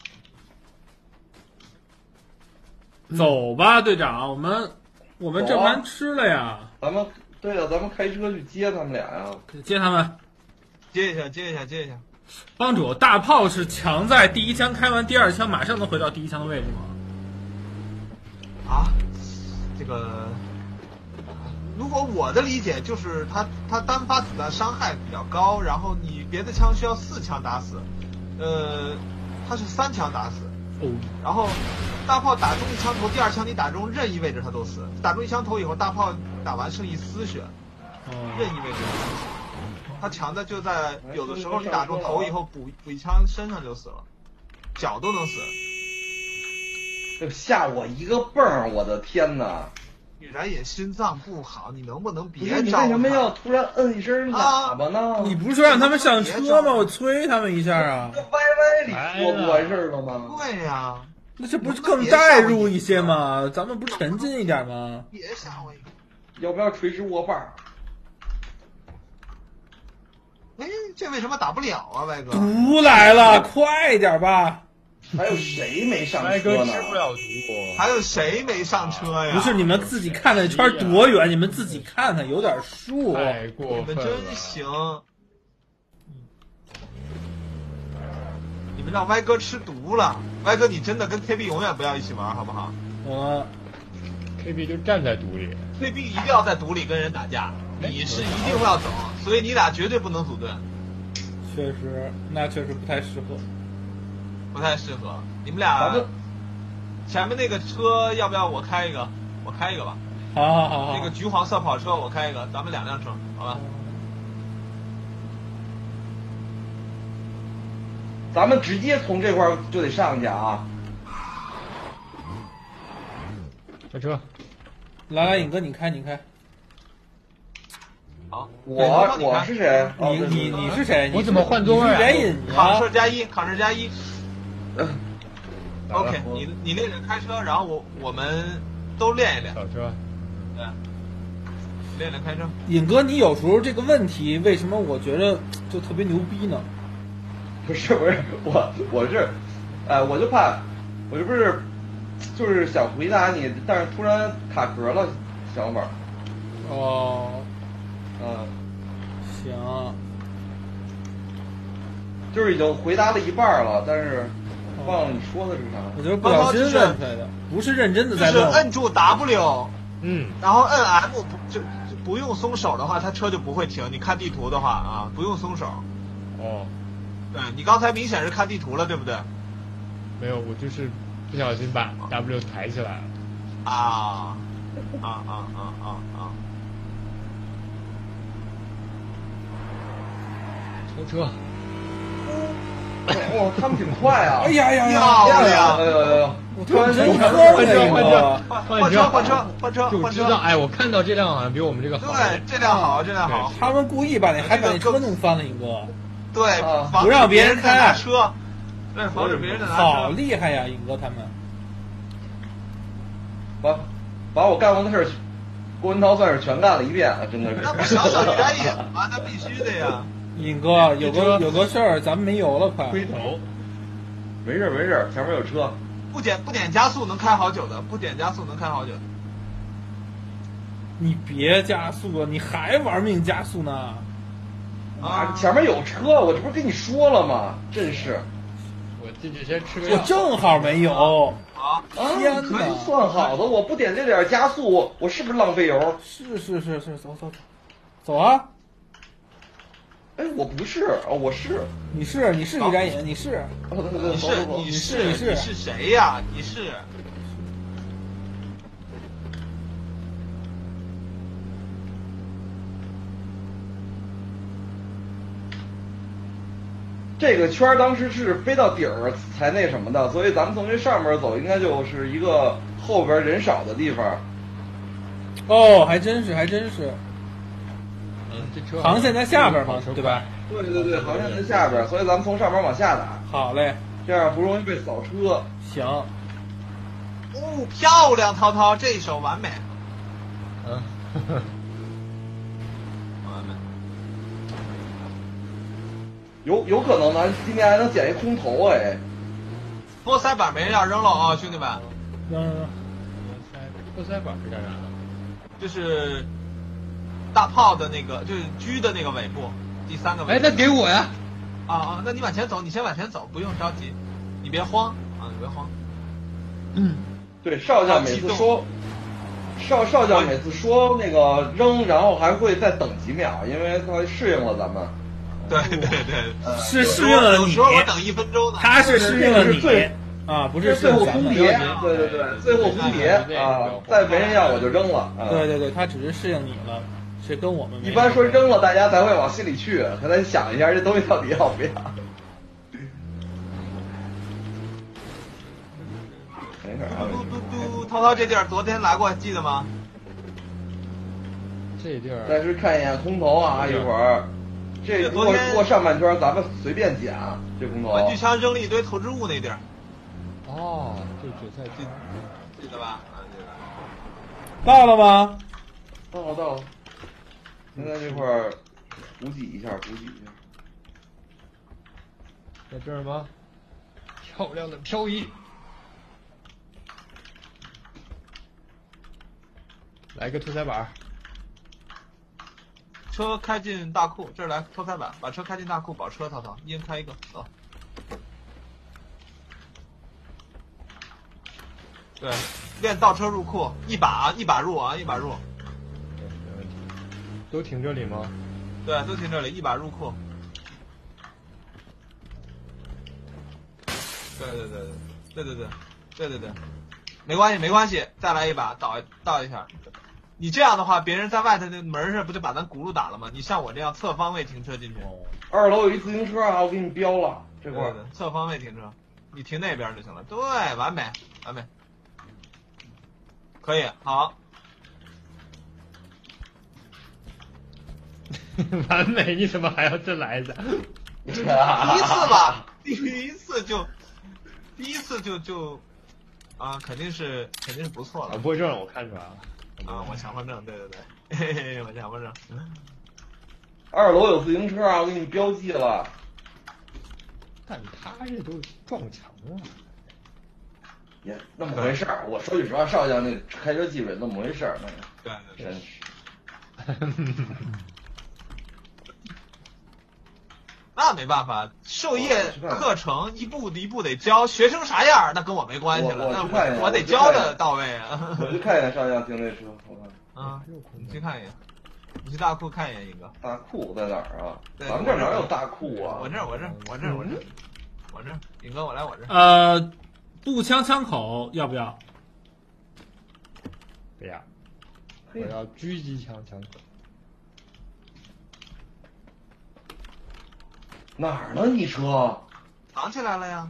Speaker 1: 走吧，队长，我们我们这盘吃了呀。
Speaker 4: 咱们对呀、啊，咱们开车去接他们俩呀。
Speaker 1: 接他们，
Speaker 3: 接一下，接一下，接一下。
Speaker 1: 帮主，大炮是强在第一枪开完第二枪马上能回到第一枪的位置吗？
Speaker 3: 啊，这个。如果我的理解就是他他单发子弹伤害比较高，然后你别的枪需要四枪打死，呃，他是三枪打死，
Speaker 1: 哦，
Speaker 3: 然后大炮打中一枪头，第二枪你打中任意位置他都死，打中一枪头以后，大炮打完剩一丝血，任意位置都死。他强的就在有的时候你打中头以后补补一枪身上就死了，脚都能死。
Speaker 4: 这吓我一个蹦儿，我的天哪！
Speaker 3: 女燃也心脏不好，你能不能别
Speaker 4: 招？你为什么要突然摁一声喇叭呢？
Speaker 1: 啊、你不是说让他们上车吗？我催他们一下啊！
Speaker 4: 这 Y Y 里说不完事儿了吗？
Speaker 3: 对呀、啊，
Speaker 1: 那这不是更带入一些吗？咱们不沉浸一点吗？
Speaker 3: 别吓我一个！
Speaker 4: 要不要垂直握把？
Speaker 3: 哎，这为什么打不了啊，歪哥？
Speaker 1: 毒来了，快点吧！
Speaker 4: 还有谁没上车呢？
Speaker 2: 吃不了毒，
Speaker 3: 还有谁没上车呀？
Speaker 1: 不是你们自己看那圈多远，你们自己看看，有点数。
Speaker 2: 太过分了！
Speaker 3: 你们真行！你们让歪哥吃毒了，歪哥你真的跟 K B 永远不要一起玩，好不好？
Speaker 1: 我
Speaker 2: K B 就站在毒里
Speaker 3: ，K B 一定要在毒里跟人打架，你是一定要走，所以你俩绝对不能组队。
Speaker 1: 确实，那确实不太适合。
Speaker 3: 不太适合，你们俩前面那个车要不要我开一个？我开一个吧。
Speaker 1: 好好好好。
Speaker 3: 那个橘黄色跑车我开一个，咱们两辆车，好吧？
Speaker 4: 咱们直接从这块儿就得上去啊！
Speaker 2: 开车，
Speaker 1: 来来，尹哥你开你开。
Speaker 3: 好，
Speaker 4: 我我是谁？
Speaker 1: 你你你是谁？
Speaker 2: 我怎么换座位？
Speaker 1: 你是人影
Speaker 3: 扛事加一，扛事加一。 OK， 你你练着开车，然后我我们都练一练。
Speaker 2: 扫车。
Speaker 3: 对。练练开车。
Speaker 1: 尹哥，你有时候这个问题为什么我觉得就特别牛逼呢？
Speaker 4: 不是不是，我我是，哎，我就怕，我这不是，就是想回答你，但是突然卡壳了，想法。
Speaker 1: 哦。
Speaker 4: 嗯。
Speaker 1: 行。
Speaker 4: 就是已经回答了一半了，但是忘了你说的是啥。
Speaker 1: 我觉得不小心问出来的，不是认真的在问。
Speaker 3: 就是摁住 W，
Speaker 2: 嗯，
Speaker 3: 然后摁 M 不就不用松手的话，它车就不会停。你看地图的话啊，不用松手。
Speaker 2: 哦。
Speaker 3: 对你刚才明显是看地图了，对不对？
Speaker 2: 没有，我就是不小心把 W 抬起来了。
Speaker 3: 啊啊啊啊啊啊！
Speaker 2: 抽车。
Speaker 4: 哇，他们挺快啊！
Speaker 1: 哎呀呀呀！
Speaker 3: 漂亮！
Speaker 4: 哎呦哎呦！
Speaker 1: 我突然真
Speaker 2: 换车换车
Speaker 3: 换车换车换车
Speaker 2: 就知道哎，我看到这辆好像比我们这个好。
Speaker 3: 对，这辆好，这辆好。
Speaker 1: 他们故意把那还把那车弄翻了，尹哥。
Speaker 3: 对，
Speaker 1: 不让别人开
Speaker 3: 车，对，防止别人在拿车。
Speaker 1: 好厉害呀，尹哥他们！
Speaker 4: 把把我干过的事儿，郭文涛算是全干了一遍了，真的是。
Speaker 3: 那不小小原野吗？那必须的呀。
Speaker 1: 尹哥，有个有个事儿，咱们没油了，快。
Speaker 2: 回头。
Speaker 4: 没事没事，前面有车。
Speaker 3: 不点不点加速能开好久的，不点加速能开好久的。
Speaker 1: 你别加速了，你还玩命加速呢？
Speaker 4: 啊！前面有车，我这不是跟你说了吗？真是。
Speaker 2: 我进去先吃个药。
Speaker 1: 我正好没有。
Speaker 3: 啊！
Speaker 1: 天哪！
Speaker 4: 可以算好的，我不点这点加速，我是不是浪费油？
Speaker 1: 是是是是，走走走，走啊！
Speaker 4: 哎，我不是哦，我是。
Speaker 1: 你是你是李展隐，你是。
Speaker 3: 你是你是
Speaker 1: 你是
Speaker 3: 你是谁呀？你是。
Speaker 4: 这个圈当时是飞到底儿才那什么的，所以咱们从这上面走，应该就是一个后边人少的地方。
Speaker 1: 哦，还真是，还真是。
Speaker 2: 嗯，这车
Speaker 1: 航线在下边嘛，对吧？
Speaker 4: 对对对，航线在下边，所以咱们从上边往下打。
Speaker 1: 好嘞，
Speaker 4: 这样不容易被扫车。
Speaker 1: 行。
Speaker 3: 哦，漂亮，涛涛，这一手完美。
Speaker 2: 嗯，
Speaker 3: 完美。
Speaker 4: 有有可能咱今天还能捡一空投哎。
Speaker 3: 托腮板没人要扔了啊，兄弟们。
Speaker 1: 扔扔扔。
Speaker 2: 托腮板是干啥的？
Speaker 3: 就是大炮的那个，就是狙的那个尾部，第三个尾部。
Speaker 2: 哎，那给我呀！
Speaker 3: 啊啊，那你往前走，你先往前走，不用着急，你别慌啊，你别慌。
Speaker 4: 嗯，对，少将每次说，少少将每次说那个扔，然后还会再等几秒，因为他适应了咱们。
Speaker 3: 对对对，
Speaker 1: 呃、是适应了你。
Speaker 3: 有时候我等一分钟呢。
Speaker 1: 他是适应了你。啊，不是
Speaker 4: 最后通牒，对对对，最后通牒啊，再没人要我就扔了。啊、
Speaker 1: 对对对，他只是适应你了，是跟我们没。
Speaker 4: 一般说扔了，大家才会往心里去，可咱想一下这东西到底要不要。没事啊。
Speaker 3: 嘟嘟嘟，涛涛这地儿昨天来过，记得吗？
Speaker 2: 这地儿。
Speaker 4: 但是看一眼空投啊，一会儿。这过过上半圈，咱们随便捡啊，这空投。
Speaker 3: 玩具枪扔了一堆投掷物那地儿。
Speaker 2: 哦，就韭菜地，
Speaker 3: 记得吧？啊，记得。
Speaker 1: 到了吗？
Speaker 4: 到了到了。现在这块儿补给一下，补给一下。
Speaker 2: 在这儿吗？漂亮的漂移。来个托腮板。
Speaker 3: 车开进大库，这儿来托腮板，把车开进大库，保车，涛涛，一人开一个，走。对，练倒车入库，一把一把入啊，一把入。
Speaker 2: 对，没问题。都停这里吗？
Speaker 3: 对，都停这里，一把入库。对对对对对对对对对对，没关系没关系，再来一把，倒倒一下。你这样的话，别人在外头那门上不就把咱轱辘打了吗？你像我这样侧方位停车进去。
Speaker 4: 二楼有一自行车啊，我给你标了这块。
Speaker 3: 对对，侧方位停车，你停那边就行了。对，完美完美，可以好。
Speaker 2: 完美，你怎么还要再来一下？
Speaker 3: 第一次吧，第一次就第一次就就啊，肯定是肯定是不错的。
Speaker 2: 强迫症我看出来了。
Speaker 3: 啊，我强迫症，对对对，嘿嘿嘿，我强迫症。
Speaker 4: 二楼有自行车啊，我给你标记了。
Speaker 2: 但他这都撞墙了。
Speaker 4: 也那么回事儿。我说句实话，少将那开车技术也那么回事儿，那个。
Speaker 3: 对对
Speaker 4: 真是。
Speaker 3: 那没办法，授业课程一步一步得教，学生啥样那跟我没关系了，那我我得教的到位啊。
Speaker 4: 我去看一眼少将停这车，我
Speaker 3: 看。啊，你去看一眼，你去大库看一眼，尹哥。
Speaker 4: 大库在哪儿啊？咱们这哪有大库啊？
Speaker 3: 我这我这我这我这我这，尹哥我来我这。
Speaker 1: 呃，步枪枪口要不要？
Speaker 2: 不要，我要狙击枪枪口。
Speaker 4: 哪儿呢？你车
Speaker 3: 藏起来了呀！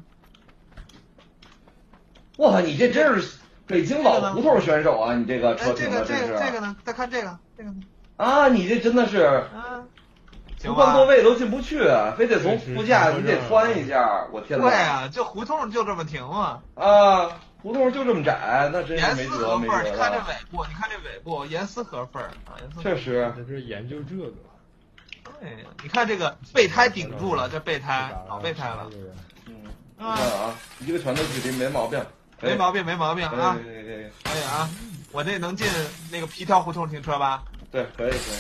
Speaker 4: 我靠，你这真是北京老胡同选手啊！你这个车停的真是。
Speaker 3: 这个这个这个呢？再看这个这个呢？
Speaker 4: 啊，你这真的是，
Speaker 3: 嗯，
Speaker 4: 不换座位都进不去，非得从副驾你得穿一下。我天哪！
Speaker 3: 对啊，这胡同就这么停嘛。
Speaker 4: 啊，胡同就这么窄，那真是没辙没辙了。
Speaker 3: 你看这尾部，你看这尾部严丝合缝啊！
Speaker 4: 确实，
Speaker 2: 这是研究这个。
Speaker 3: 对，你看这个备胎顶住了，这备胎老备胎了。
Speaker 4: 嗯，看啊，一个拳头距离没毛病，
Speaker 3: 没毛病，没毛病啊！
Speaker 4: 可以可以
Speaker 3: 可以啊！我这能进那个皮条胡同停车吧？
Speaker 4: 对，可以可以。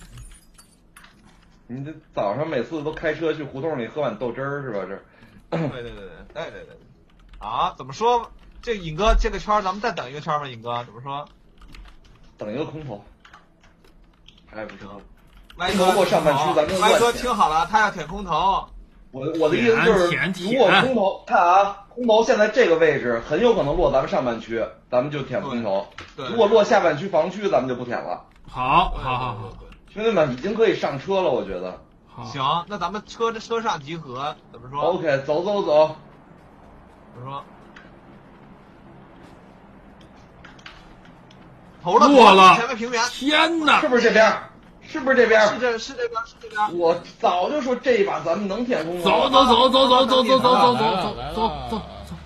Speaker 4: 你这早上每次都开车去胡同里喝碗豆汁儿是吧？这。
Speaker 3: 对对对对对对对对。啊，怎么说？这尹哥这个圈咱们再等一个圈吧，尹哥怎么说？
Speaker 4: 等一个空投。还不知道。
Speaker 3: 歪哥
Speaker 4: 过上半区，咱们
Speaker 3: 歪哥听好了，他要舔空投。
Speaker 4: 我我的意思就是，如果空投，看啊，空投现在这个位置很有可能落咱们上半区，咱们就舔空投；如果落下半区防区，咱们就不舔了。
Speaker 1: 好，好，好，好，
Speaker 4: 兄弟们已经可以上车了，我觉得。
Speaker 3: 行，那咱们车车上集合，怎么说
Speaker 4: ？OK， 走走走。
Speaker 3: 怎么说？投了，
Speaker 1: 落了，
Speaker 3: 前面平原。
Speaker 1: 天哪！
Speaker 4: 是不是这边？是不是这边？
Speaker 3: 是这，是这边，是这边。
Speaker 4: 我早就说这一把咱们能舔空投。
Speaker 1: 走走走走走走走走走走走走走走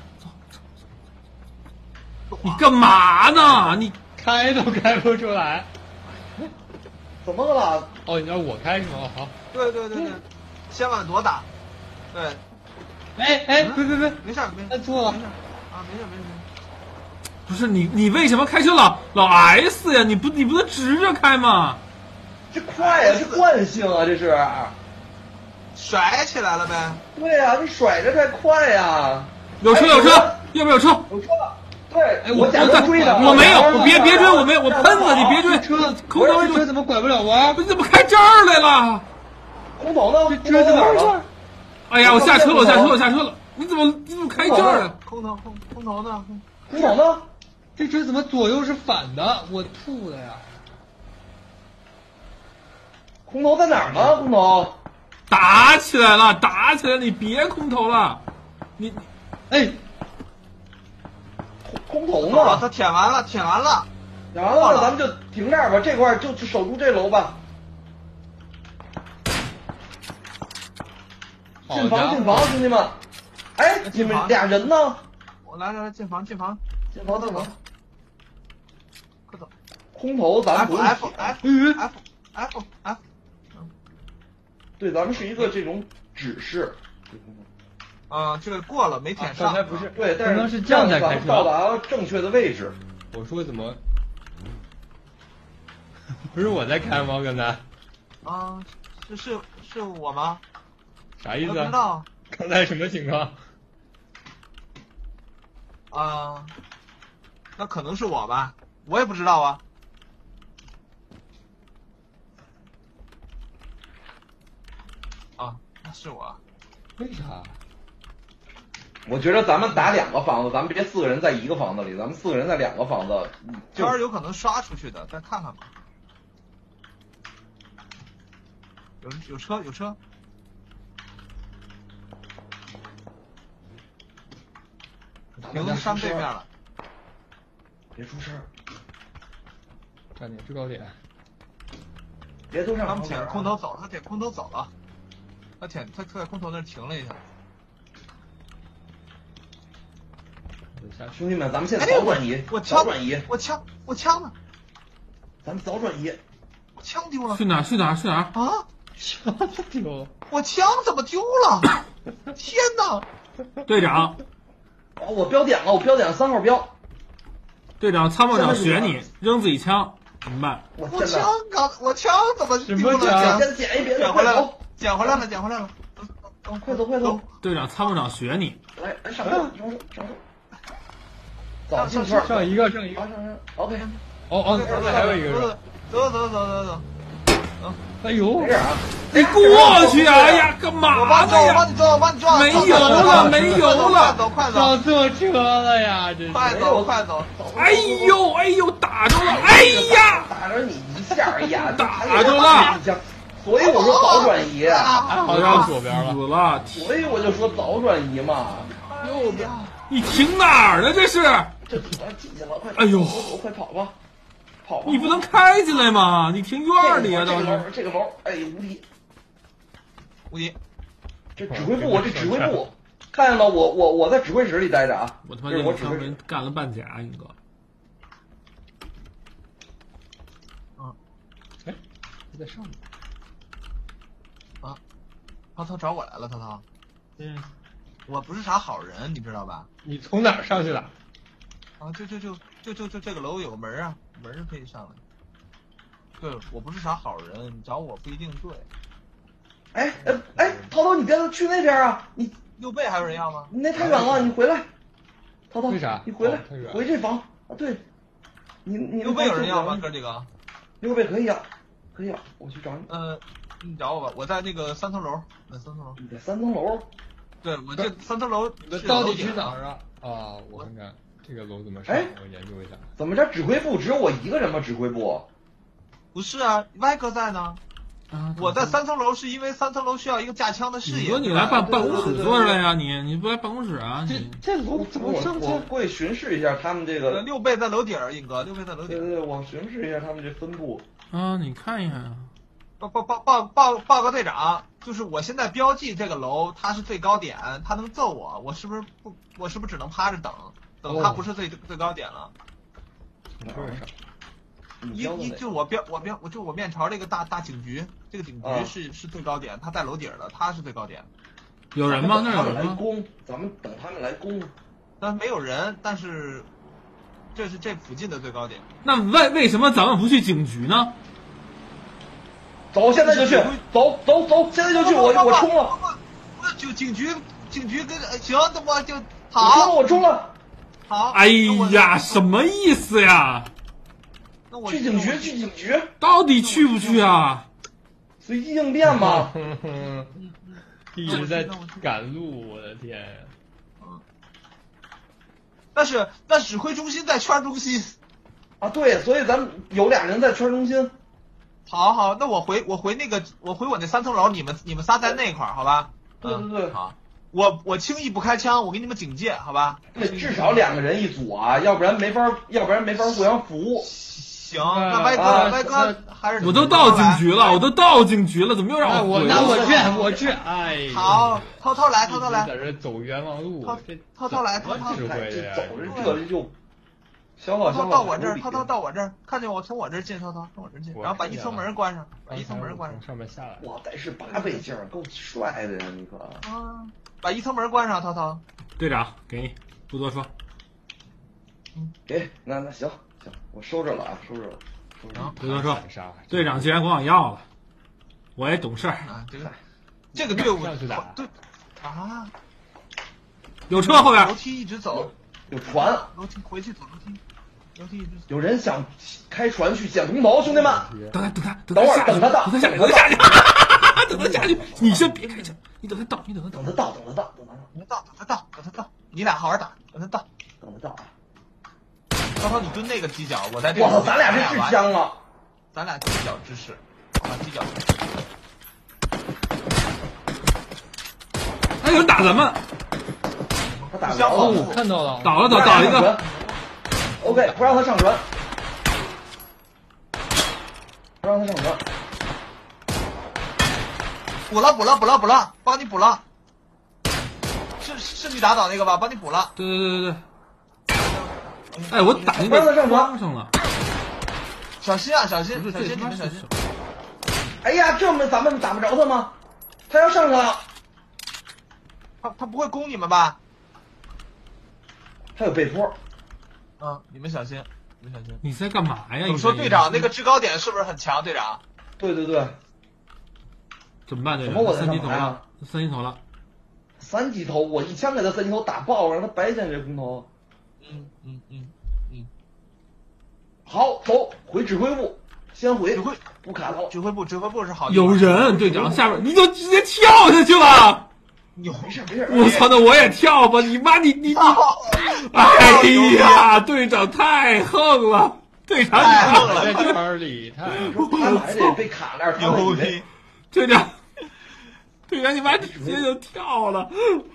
Speaker 1: 走。你干嘛呢？你
Speaker 2: 开都开不出来。
Speaker 4: 怎么了？
Speaker 2: 哦，你让我开是吗？好。
Speaker 3: 对对对对，先往左打。对。
Speaker 2: 哎哎，别别别，
Speaker 3: 没事没事，
Speaker 2: 按错了。
Speaker 3: 没事啊，没事没事没事。
Speaker 1: 不是你，你为什么开车老老 S 呀？你不你不能直着开吗？
Speaker 4: 这快呀，这惯性啊，这是
Speaker 3: 甩起来了呗。
Speaker 4: 对呀、啊，这甩着太快呀。
Speaker 1: 有车有车，要不要有车？
Speaker 4: 有车。对，
Speaker 1: 哎，我
Speaker 4: 假装追的，
Speaker 1: 我没有，我别别追，我没有，我喷子，你别追。
Speaker 2: 车，空投这车怎么拐不了弯？
Speaker 1: 你怎么开这儿来了？
Speaker 4: 空投呢？
Speaker 2: 这车在哪儿了？
Speaker 1: 哎呀，我下车了，我下车了，我下车了。你怎么你怎么开这儿了？
Speaker 3: 空投空空投呢？
Speaker 4: 空投呢？
Speaker 2: 这车怎么左右是反的？我吐了呀！
Speaker 4: 空投在哪儿呢？空投
Speaker 1: 打起来了，打起来！你别空投了，你
Speaker 2: 哎，
Speaker 4: 空投呢？
Speaker 3: 他舔完了，舔完了，
Speaker 4: 舔完了，咱们就停这儿吧，这块就就守住这楼吧。进房进房，兄弟们！哎，你们俩人呢？
Speaker 3: 我来来来，进房进房
Speaker 4: 进房进房，
Speaker 3: 快走！
Speaker 4: 空投咱不
Speaker 3: F F F F F，
Speaker 4: 对，咱们是一个这种指示。
Speaker 3: 啊，这个过了没舔上。
Speaker 2: 刚才不是
Speaker 4: 对，但
Speaker 2: 是是这样才开车，
Speaker 4: 到达正确的位置。
Speaker 2: 我说怎么？不是我在开吗？刚才？
Speaker 3: 啊，是是是我吗？
Speaker 2: 啥意思？
Speaker 3: 不知道。
Speaker 2: 刚才什么情况？
Speaker 3: 啊，那可能是我吧，我也不知道啊。啊，那是我。
Speaker 2: 为啥？
Speaker 4: 我觉得咱们打两个房子，咱们别四个人在一个房子里，咱们四个人在两个房子。
Speaker 3: 这儿有可能刷出去的，再看看吧。有有车有车。停山对面了，
Speaker 4: 别出声，
Speaker 2: 站点制高点，
Speaker 4: 别都上。
Speaker 3: 他们舔空投走，他舔空投走了，他舔他他在空投那儿停了一下。
Speaker 4: 兄弟们，咱们现在早转移，
Speaker 3: 我
Speaker 4: 早转移，
Speaker 3: 我枪我枪呢？
Speaker 4: 咱们早转移，
Speaker 3: 我枪丢了。
Speaker 1: 去哪儿？去哪儿？去哪儿？
Speaker 3: 啊！
Speaker 2: 枪丢了，
Speaker 3: 我枪怎么丢了？天哪！
Speaker 1: 队长，
Speaker 4: 哦，我标点了，我标点了三号标。
Speaker 1: 队长，参谋长选你，扔自己枪，怎么办？
Speaker 4: 我
Speaker 3: 我枪刚，我枪怎么丢了？
Speaker 2: 枪
Speaker 4: 先捡一别的，
Speaker 3: 捡回来了
Speaker 4: 走，
Speaker 3: 捡回来了，捡回来了。
Speaker 4: 走，快走快走！
Speaker 1: 队长，参谋长选你，
Speaker 4: 来来上手上手上手。走进圈，
Speaker 2: 剩一个，剩一个。
Speaker 4: 上上上 ，OK。
Speaker 2: 哦哦，这还有一个。
Speaker 3: 走走走走走。
Speaker 2: 哎呦，
Speaker 4: 没事啊，
Speaker 1: 你过去啊！哎呀，干嘛
Speaker 3: 我帮你
Speaker 1: 呢
Speaker 3: 撞，我帮你撞，我帮你撞。
Speaker 1: 没油了，没油了，
Speaker 3: 快走快走，
Speaker 2: 撞错车了呀！这
Speaker 3: 快走快走。
Speaker 1: 哎呦哎呦，打着了！哎呀，
Speaker 4: 打着你一下呀，
Speaker 1: 打着了。
Speaker 4: 所以我说早转移，
Speaker 2: 好像左边了，
Speaker 1: 死了！
Speaker 4: 所以我就说早转移嘛。
Speaker 3: 右边。
Speaker 1: 你停哪儿呢？这是？
Speaker 4: 这我进去了，快！
Speaker 1: 哎呦，
Speaker 4: 快跑吧！跑吧！
Speaker 1: 你不能开进来吗？你停院里啊！
Speaker 4: 这个
Speaker 1: 倒是
Speaker 4: 楼，这个楼，哎，无敌！
Speaker 3: 无敌！
Speaker 4: 这指挥部，我这指挥部，看见了，我我我在指挥室里待着啊。
Speaker 1: 我他妈
Speaker 4: 这是我指挥
Speaker 1: 人干了半甲，英哥。
Speaker 3: 嗯，
Speaker 2: 哎，在上面。
Speaker 3: 啊，涛涛找我来了，涛涛。
Speaker 2: 嗯，
Speaker 3: 我不是啥好人，你知道吧？
Speaker 2: 你从哪儿上去的？
Speaker 3: 啊，就就就就就就这个楼有个门啊，门可以上来。对，我不是啥好人，你找我不一定对。
Speaker 4: 哎哎哎，涛涛，你别去那边啊！你
Speaker 3: 右背还有人要吗？
Speaker 4: 你那太远了，你回来。涛涛，
Speaker 2: 为啥？
Speaker 4: 你回来，
Speaker 2: 哦
Speaker 4: 回这房啊！对，你你
Speaker 3: 右背有人要吗？哥几个？
Speaker 4: 右背可以要，可以要，我去找你。
Speaker 3: 呃，你找我吧，我在那个三层楼，在三层楼。
Speaker 4: 你在三层楼？
Speaker 3: 对，我这三层楼
Speaker 2: 到底是哪儿啊？啊，我看看这个楼怎么上，我研究一下。
Speaker 4: 怎么着？指挥部只有我一个人吗？指挥部？
Speaker 3: 不是啊，歪哥在呢。
Speaker 1: 啊，
Speaker 3: 我在三层楼是因为三层楼需要一个架枪的视野。
Speaker 1: 你说你来办办公室坐着来呀？你你不来办公室啊？
Speaker 2: 这这楼怎么上去？
Speaker 4: 我过去巡视一下他们这个。
Speaker 3: 六倍在楼顶儿，英哥，六倍在楼顶。
Speaker 4: 对对对，我巡视一下他们这分布。
Speaker 1: 啊，你看一看啊。
Speaker 3: 报报报报报报告队长，就是我现在标记这个楼，它是最高点，他能揍我，我是不是不？我是不是只能趴着等？等它不是最最高点了？
Speaker 2: 哪儿上？
Speaker 3: 一一就我标我标我就我面朝这个大大警局，这个警局是、啊、是最高点，它在楼顶的，它是最高点。
Speaker 1: 有人吗？那
Speaker 4: 有人吗？攻，咱们等他们来攻。
Speaker 3: 但没有人，但是这是这附近的最高点。
Speaker 1: 那为为什么咱们不去警局呢？
Speaker 4: 走，现在就去，走走走，现在就去，我我冲了。
Speaker 3: 我就警局警局跟行，那我就好。
Speaker 4: 我冲了，我冲了。
Speaker 3: 好。
Speaker 1: 哎呀，什么意思呀？
Speaker 3: 那我
Speaker 4: 去警局，去警局，
Speaker 1: 到底去不去啊？
Speaker 4: 随机应变嘛。
Speaker 2: 一直在赶路，我的天呀！
Speaker 3: 嗯。但是，但指挥中心在圈中心。
Speaker 4: 啊，对，所以咱们有俩人在圈中心。
Speaker 3: 好好，那我回我回那个我回我那三层楼，你们你们仨在那块儿，好吧？
Speaker 4: 对对对。
Speaker 3: 好，我我轻易不开枪，我给你们警戒，好吧？
Speaker 4: 对，至少两个人一组啊，要不然没法，要不然没法互相服务。
Speaker 3: 行，那歪哥，歪哥还是
Speaker 1: 我都到警局了，我都到警局了，怎么又让
Speaker 2: 我？那我去，我去，哎。
Speaker 3: 好，涛涛来，涛涛来。
Speaker 2: 在这走冤枉路。
Speaker 3: 涛涛涛来，涛涛。
Speaker 2: 智慧
Speaker 4: 呀！走着这就。消耗消耗。
Speaker 3: 到我这儿，涛涛到我这儿，看见我从我这儿进，涛涛从我这儿进，然后把一层门关上，把一层门关上。
Speaker 2: 上面下来。
Speaker 4: 哇，得是八倍镜，够帅的呀，你可。
Speaker 3: 啊！把一层门关上，涛涛。
Speaker 1: 队长，给你，不多说。
Speaker 3: 嗯，
Speaker 4: 给，那那行行，我收着了啊，收着了。
Speaker 1: 不多说，队长既然管我要了，我也懂事儿。
Speaker 3: 啊，这个这个队伍对啊，
Speaker 1: 有车后边，
Speaker 3: 楼梯一直走，
Speaker 4: 有船，
Speaker 3: 楼梯回去走楼梯，楼梯一直走。
Speaker 4: 有人想开船去捡铜头，兄弟们，
Speaker 1: 等他等他
Speaker 4: 等会儿等他到，
Speaker 1: 等他下去，等他下去，等他下去，你先别开枪，你等他到，你等他
Speaker 4: 等他到，等他到，等
Speaker 3: 他到，等他到，等他到，你俩好好打，等他到，
Speaker 4: 等他到。
Speaker 3: 涛涛，你蹲那个犄角，我在这。
Speaker 4: 我操，咱俩是智枪啊！
Speaker 3: 咱俩犄角之势，好吧，犄角。
Speaker 1: 还有人打咱们，
Speaker 4: 他打
Speaker 3: 相
Speaker 2: 哦，看到了，
Speaker 1: 倒了倒倒一个。
Speaker 4: OK， 不让他上船，不让他上船。
Speaker 3: 补了补了补了补了，帮你补了。是是你打倒那个吧？帮你补了。
Speaker 1: 对对对对对。 哎，我打那个装上了，
Speaker 3: 小心啊，小心，小心你们小心。
Speaker 4: 哎呀，这么咱们打不着他吗？他要上去了。
Speaker 3: 他他不会攻你们吧？
Speaker 4: 他有背坡。
Speaker 3: 嗯，你们小心，你们小心。
Speaker 1: 你在干嘛呀？
Speaker 3: 我说队长，那个制高点是不是很强？队长。
Speaker 4: 对对对。
Speaker 1: 怎么办？队长？
Speaker 4: 什么我
Speaker 1: 三级头了，三级头了。
Speaker 4: 三级头，我一枪给他三级头打爆，让他白捡这空投。
Speaker 3: 嗯嗯嗯嗯。
Speaker 4: 好，走回指挥部，先回
Speaker 3: 指挥
Speaker 4: 不卡头。
Speaker 3: 指挥部，指挥部是好。
Speaker 1: 有人，队长下边，你就直接跳下去了。
Speaker 3: 你
Speaker 4: 没事没事。
Speaker 1: 我操，那我也跳吧！你妈，你你你！哎呀，队长太横了，队长
Speaker 3: 太横了，
Speaker 2: 在圈里太。
Speaker 4: 他们还得被卡那儿，
Speaker 3: 牛逼！
Speaker 1: 队长。队长，你妈直接就跳了！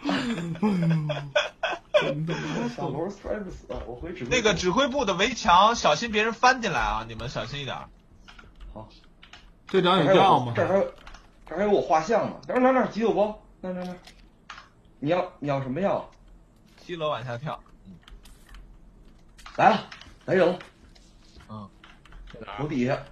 Speaker 4: 小罗摔不死，我回指挥部。
Speaker 3: 那个指挥部的围墙，小心别人翻进来啊！你们小心一点。
Speaker 4: 好，
Speaker 1: 队长有药吗？
Speaker 4: 这儿还有，这儿还有我画像呢。等会儿那那急救包，那那那，你要你要什么药？
Speaker 3: 七楼往下跳。
Speaker 4: 嗯，来了，来人了。
Speaker 3: 嗯，
Speaker 4: 楼底下。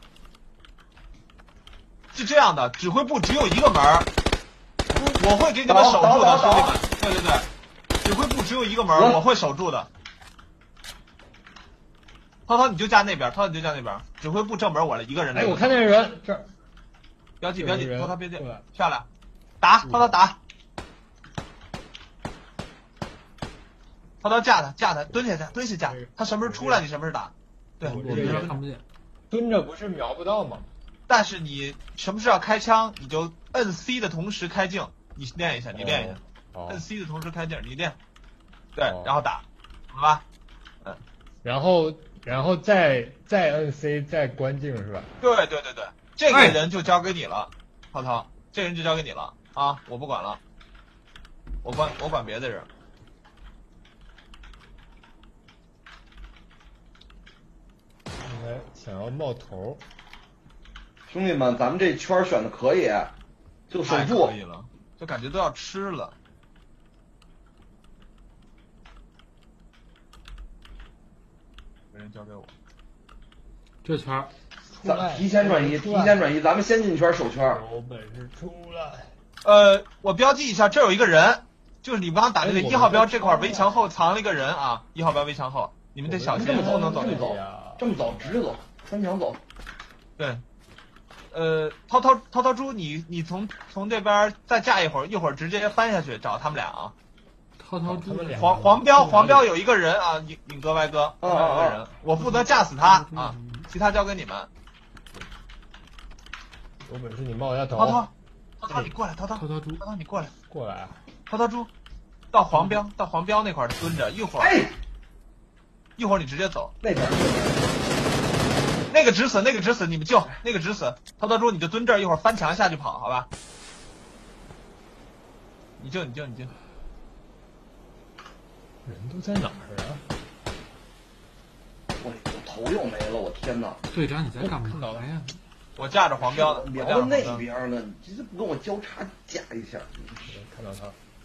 Speaker 3: 是这样的，指挥部只有一个门儿，我会给你们守住的，兄弟们。对对对，指挥部只有一个门儿，我会守住的。涛涛你就架那边，涛涛你就架那边，指挥部正门我了一个人。
Speaker 2: 哎，我看见人这儿，
Speaker 3: 标记标记，涛涛标记，漂亮，打，涛涛打，涛涛架他架他，蹲下去蹲下架，他什么时候出来你什么时候打。对，
Speaker 1: 我这边看不见，
Speaker 2: 蹲着不是瞄不到吗？
Speaker 3: 但是你什么时候要开枪，你就摁 C 的同时开镜，你练一下，你练一下，
Speaker 2: 哦、
Speaker 3: 摁 C 的同时开镜，你练，对，
Speaker 2: 哦、
Speaker 3: 然后打，好吧？嗯，
Speaker 2: 然后然后再再摁 C 再关镜是吧？
Speaker 3: 对对对对，这个人就交给你了，涛涛，这人就交给你了啊，我不管了，我管我管别的人。
Speaker 2: 应该想要冒头。
Speaker 4: 兄弟们，咱们这圈选的可以，就守住。
Speaker 3: 可以了，就感觉都要吃了。没人交给我。
Speaker 1: 这圈
Speaker 4: 咱提前转移，提前转移，咱们先进圈守圈。
Speaker 2: 有本事出来！
Speaker 3: 呃，我标记一下，这有一个人，就是你刚刚打这个一号标这块围墙后藏了一个人啊，一号标围墙后，你们得小心，不能走，
Speaker 4: 这么走，这么走，直着走，穿墙走。
Speaker 3: 对。呃，涛涛涛涛猪，你你从从这边再架一会儿，一会儿直接翻下去找他们俩啊。
Speaker 1: 涛涛猪，
Speaker 3: 黄黄标黄标有一个人啊，影影哥歪哥，有一个人，我负责架死他啊，其他交给你们。
Speaker 2: 有本事你冒一下头。
Speaker 3: 涛涛，涛涛你过来，涛涛，
Speaker 1: 涛涛猪，
Speaker 3: 涛涛你过来，
Speaker 2: 过来啊！
Speaker 3: 涛涛猪，到黄标到黄标那块蹲着，一会儿，
Speaker 4: 哎，
Speaker 3: 一会儿你直接走
Speaker 4: 那边。
Speaker 3: 那个直死，那个直死，你们救那个直死。涛涛猪，你就蹲这儿，一会儿翻墙下去跑，好吧？你救，你救，你救。
Speaker 2: 人都在哪儿啊？
Speaker 4: 我我头又没了，我天哪！
Speaker 1: 队长你在干嘛呀？
Speaker 3: 我架着黄标呢，
Speaker 4: 瞄到那边呢，你这不跟我交叉架一下？
Speaker 2: 看到他。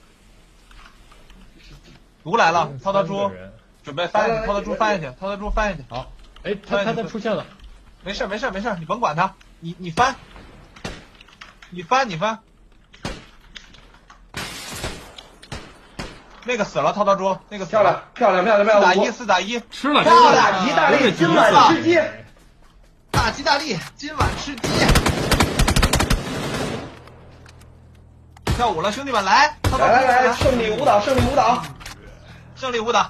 Speaker 3: 毒来了，涛涛猪，准备翻下去，涛涛猪翻下去，涛涛猪翻下去。
Speaker 2: 好。哎，他他他出现了，
Speaker 3: 没事没事没事，你甭管他，你你翻，你翻你翻，那个死了，涛涛猪，那个
Speaker 4: 漂亮漂亮漂亮漂亮，
Speaker 3: 四打一四打一，
Speaker 1: 吃了，
Speaker 4: 漂亮，意大利今晚吃鸡，
Speaker 3: 大吉大利，今晚吃鸡，跳舞了，兄弟们来，
Speaker 4: 来来来，胜利舞蹈，胜利舞蹈，
Speaker 3: 胜利舞蹈。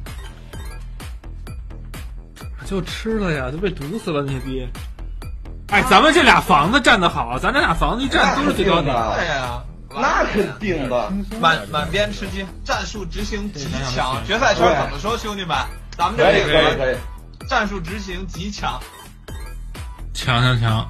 Speaker 1: 就吃了呀，都被毒死了那逼！哎，咱们这俩房子站得好，咱这俩房子一站都是最高点。
Speaker 3: 对呀，
Speaker 4: 那肯定的。
Speaker 3: 满满编吃鸡，战术执行极强。决赛圈怎么说，兄弟们？咱们这
Speaker 4: 可以可以可以。
Speaker 3: 战术执行极强。
Speaker 1: 强强强！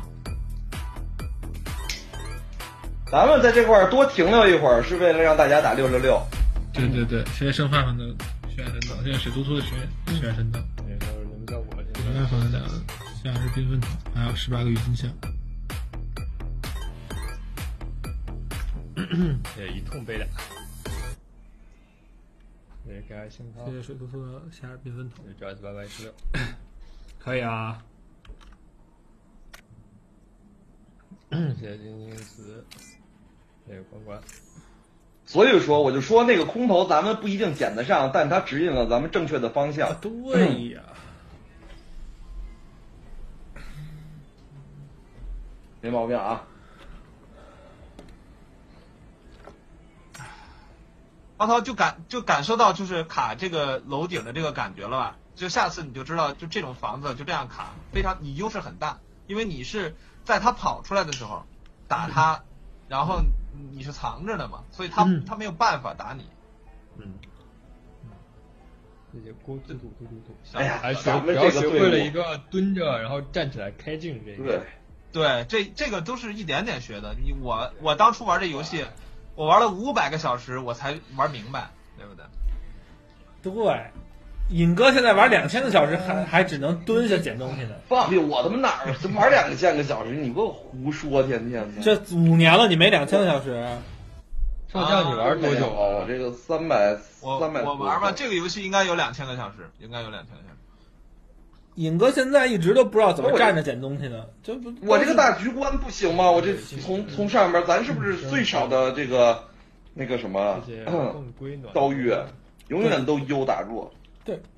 Speaker 4: 咱们在这块儿多停留一会儿，是为了让大家打六六六。
Speaker 1: 对对对，现在剩饭饭的血神岛，现在水突突的血血神岛。
Speaker 2: 效果，
Speaker 1: 另外放了两个，像是缤纷草，还有十八个郁金香。
Speaker 2: 也一通被打。 也给爱信号。
Speaker 1: 谢谢水兔兔的夏日缤纷头。
Speaker 2: 这 S 八百一十六，
Speaker 1: 可以啊。
Speaker 2: 谢谢金金子，谢谢关关。
Speaker 4: 所以说，我就说那个空投咱们不一定捡得上，但它指引了咱们正确的方向。
Speaker 1: 啊、对呀。
Speaker 4: 没毛病啊。
Speaker 3: 涛涛就感就感受到就是卡这个楼顶的这个感觉了吧？就下次你就知道，就这种房子就这样卡，非常你优势很大，因为你是在他跑出来的时候打他，嗯、然后你是藏着的嘛，所以他、嗯、他没有办法打你。
Speaker 2: 嗯。这些锅嘟嘟嘟嘟嘟。
Speaker 4: 哎呀，
Speaker 2: 还学主要学会了一个蹲着然后站起来开镜这个。
Speaker 4: 对。
Speaker 3: 对，这这个都是一点点学的。你我我当初玩这游戏。我玩了五百个小时，我才玩明白，对不对？
Speaker 1: 对，尹哥现在玩两千个小时还，还还只能蹲下捡东西呢。
Speaker 4: 放屁！我他妈哪儿玩两千个小时？你给我胡说，天天的。
Speaker 1: 这五年了，你没两千个小时？
Speaker 2: 上将你玩多久
Speaker 4: 啊？我这个三百，三百。
Speaker 3: 我玩吧，这个游戏应该有两千个小时，应该有两千个小时。
Speaker 1: 尹哥现在一直都不知道怎么站着捡东西呢，这不
Speaker 4: 我这个大局观不行吗？我这从从上面，咱是不是最少的这个那个什么遭遇，永远都优打弱？
Speaker 1: 对，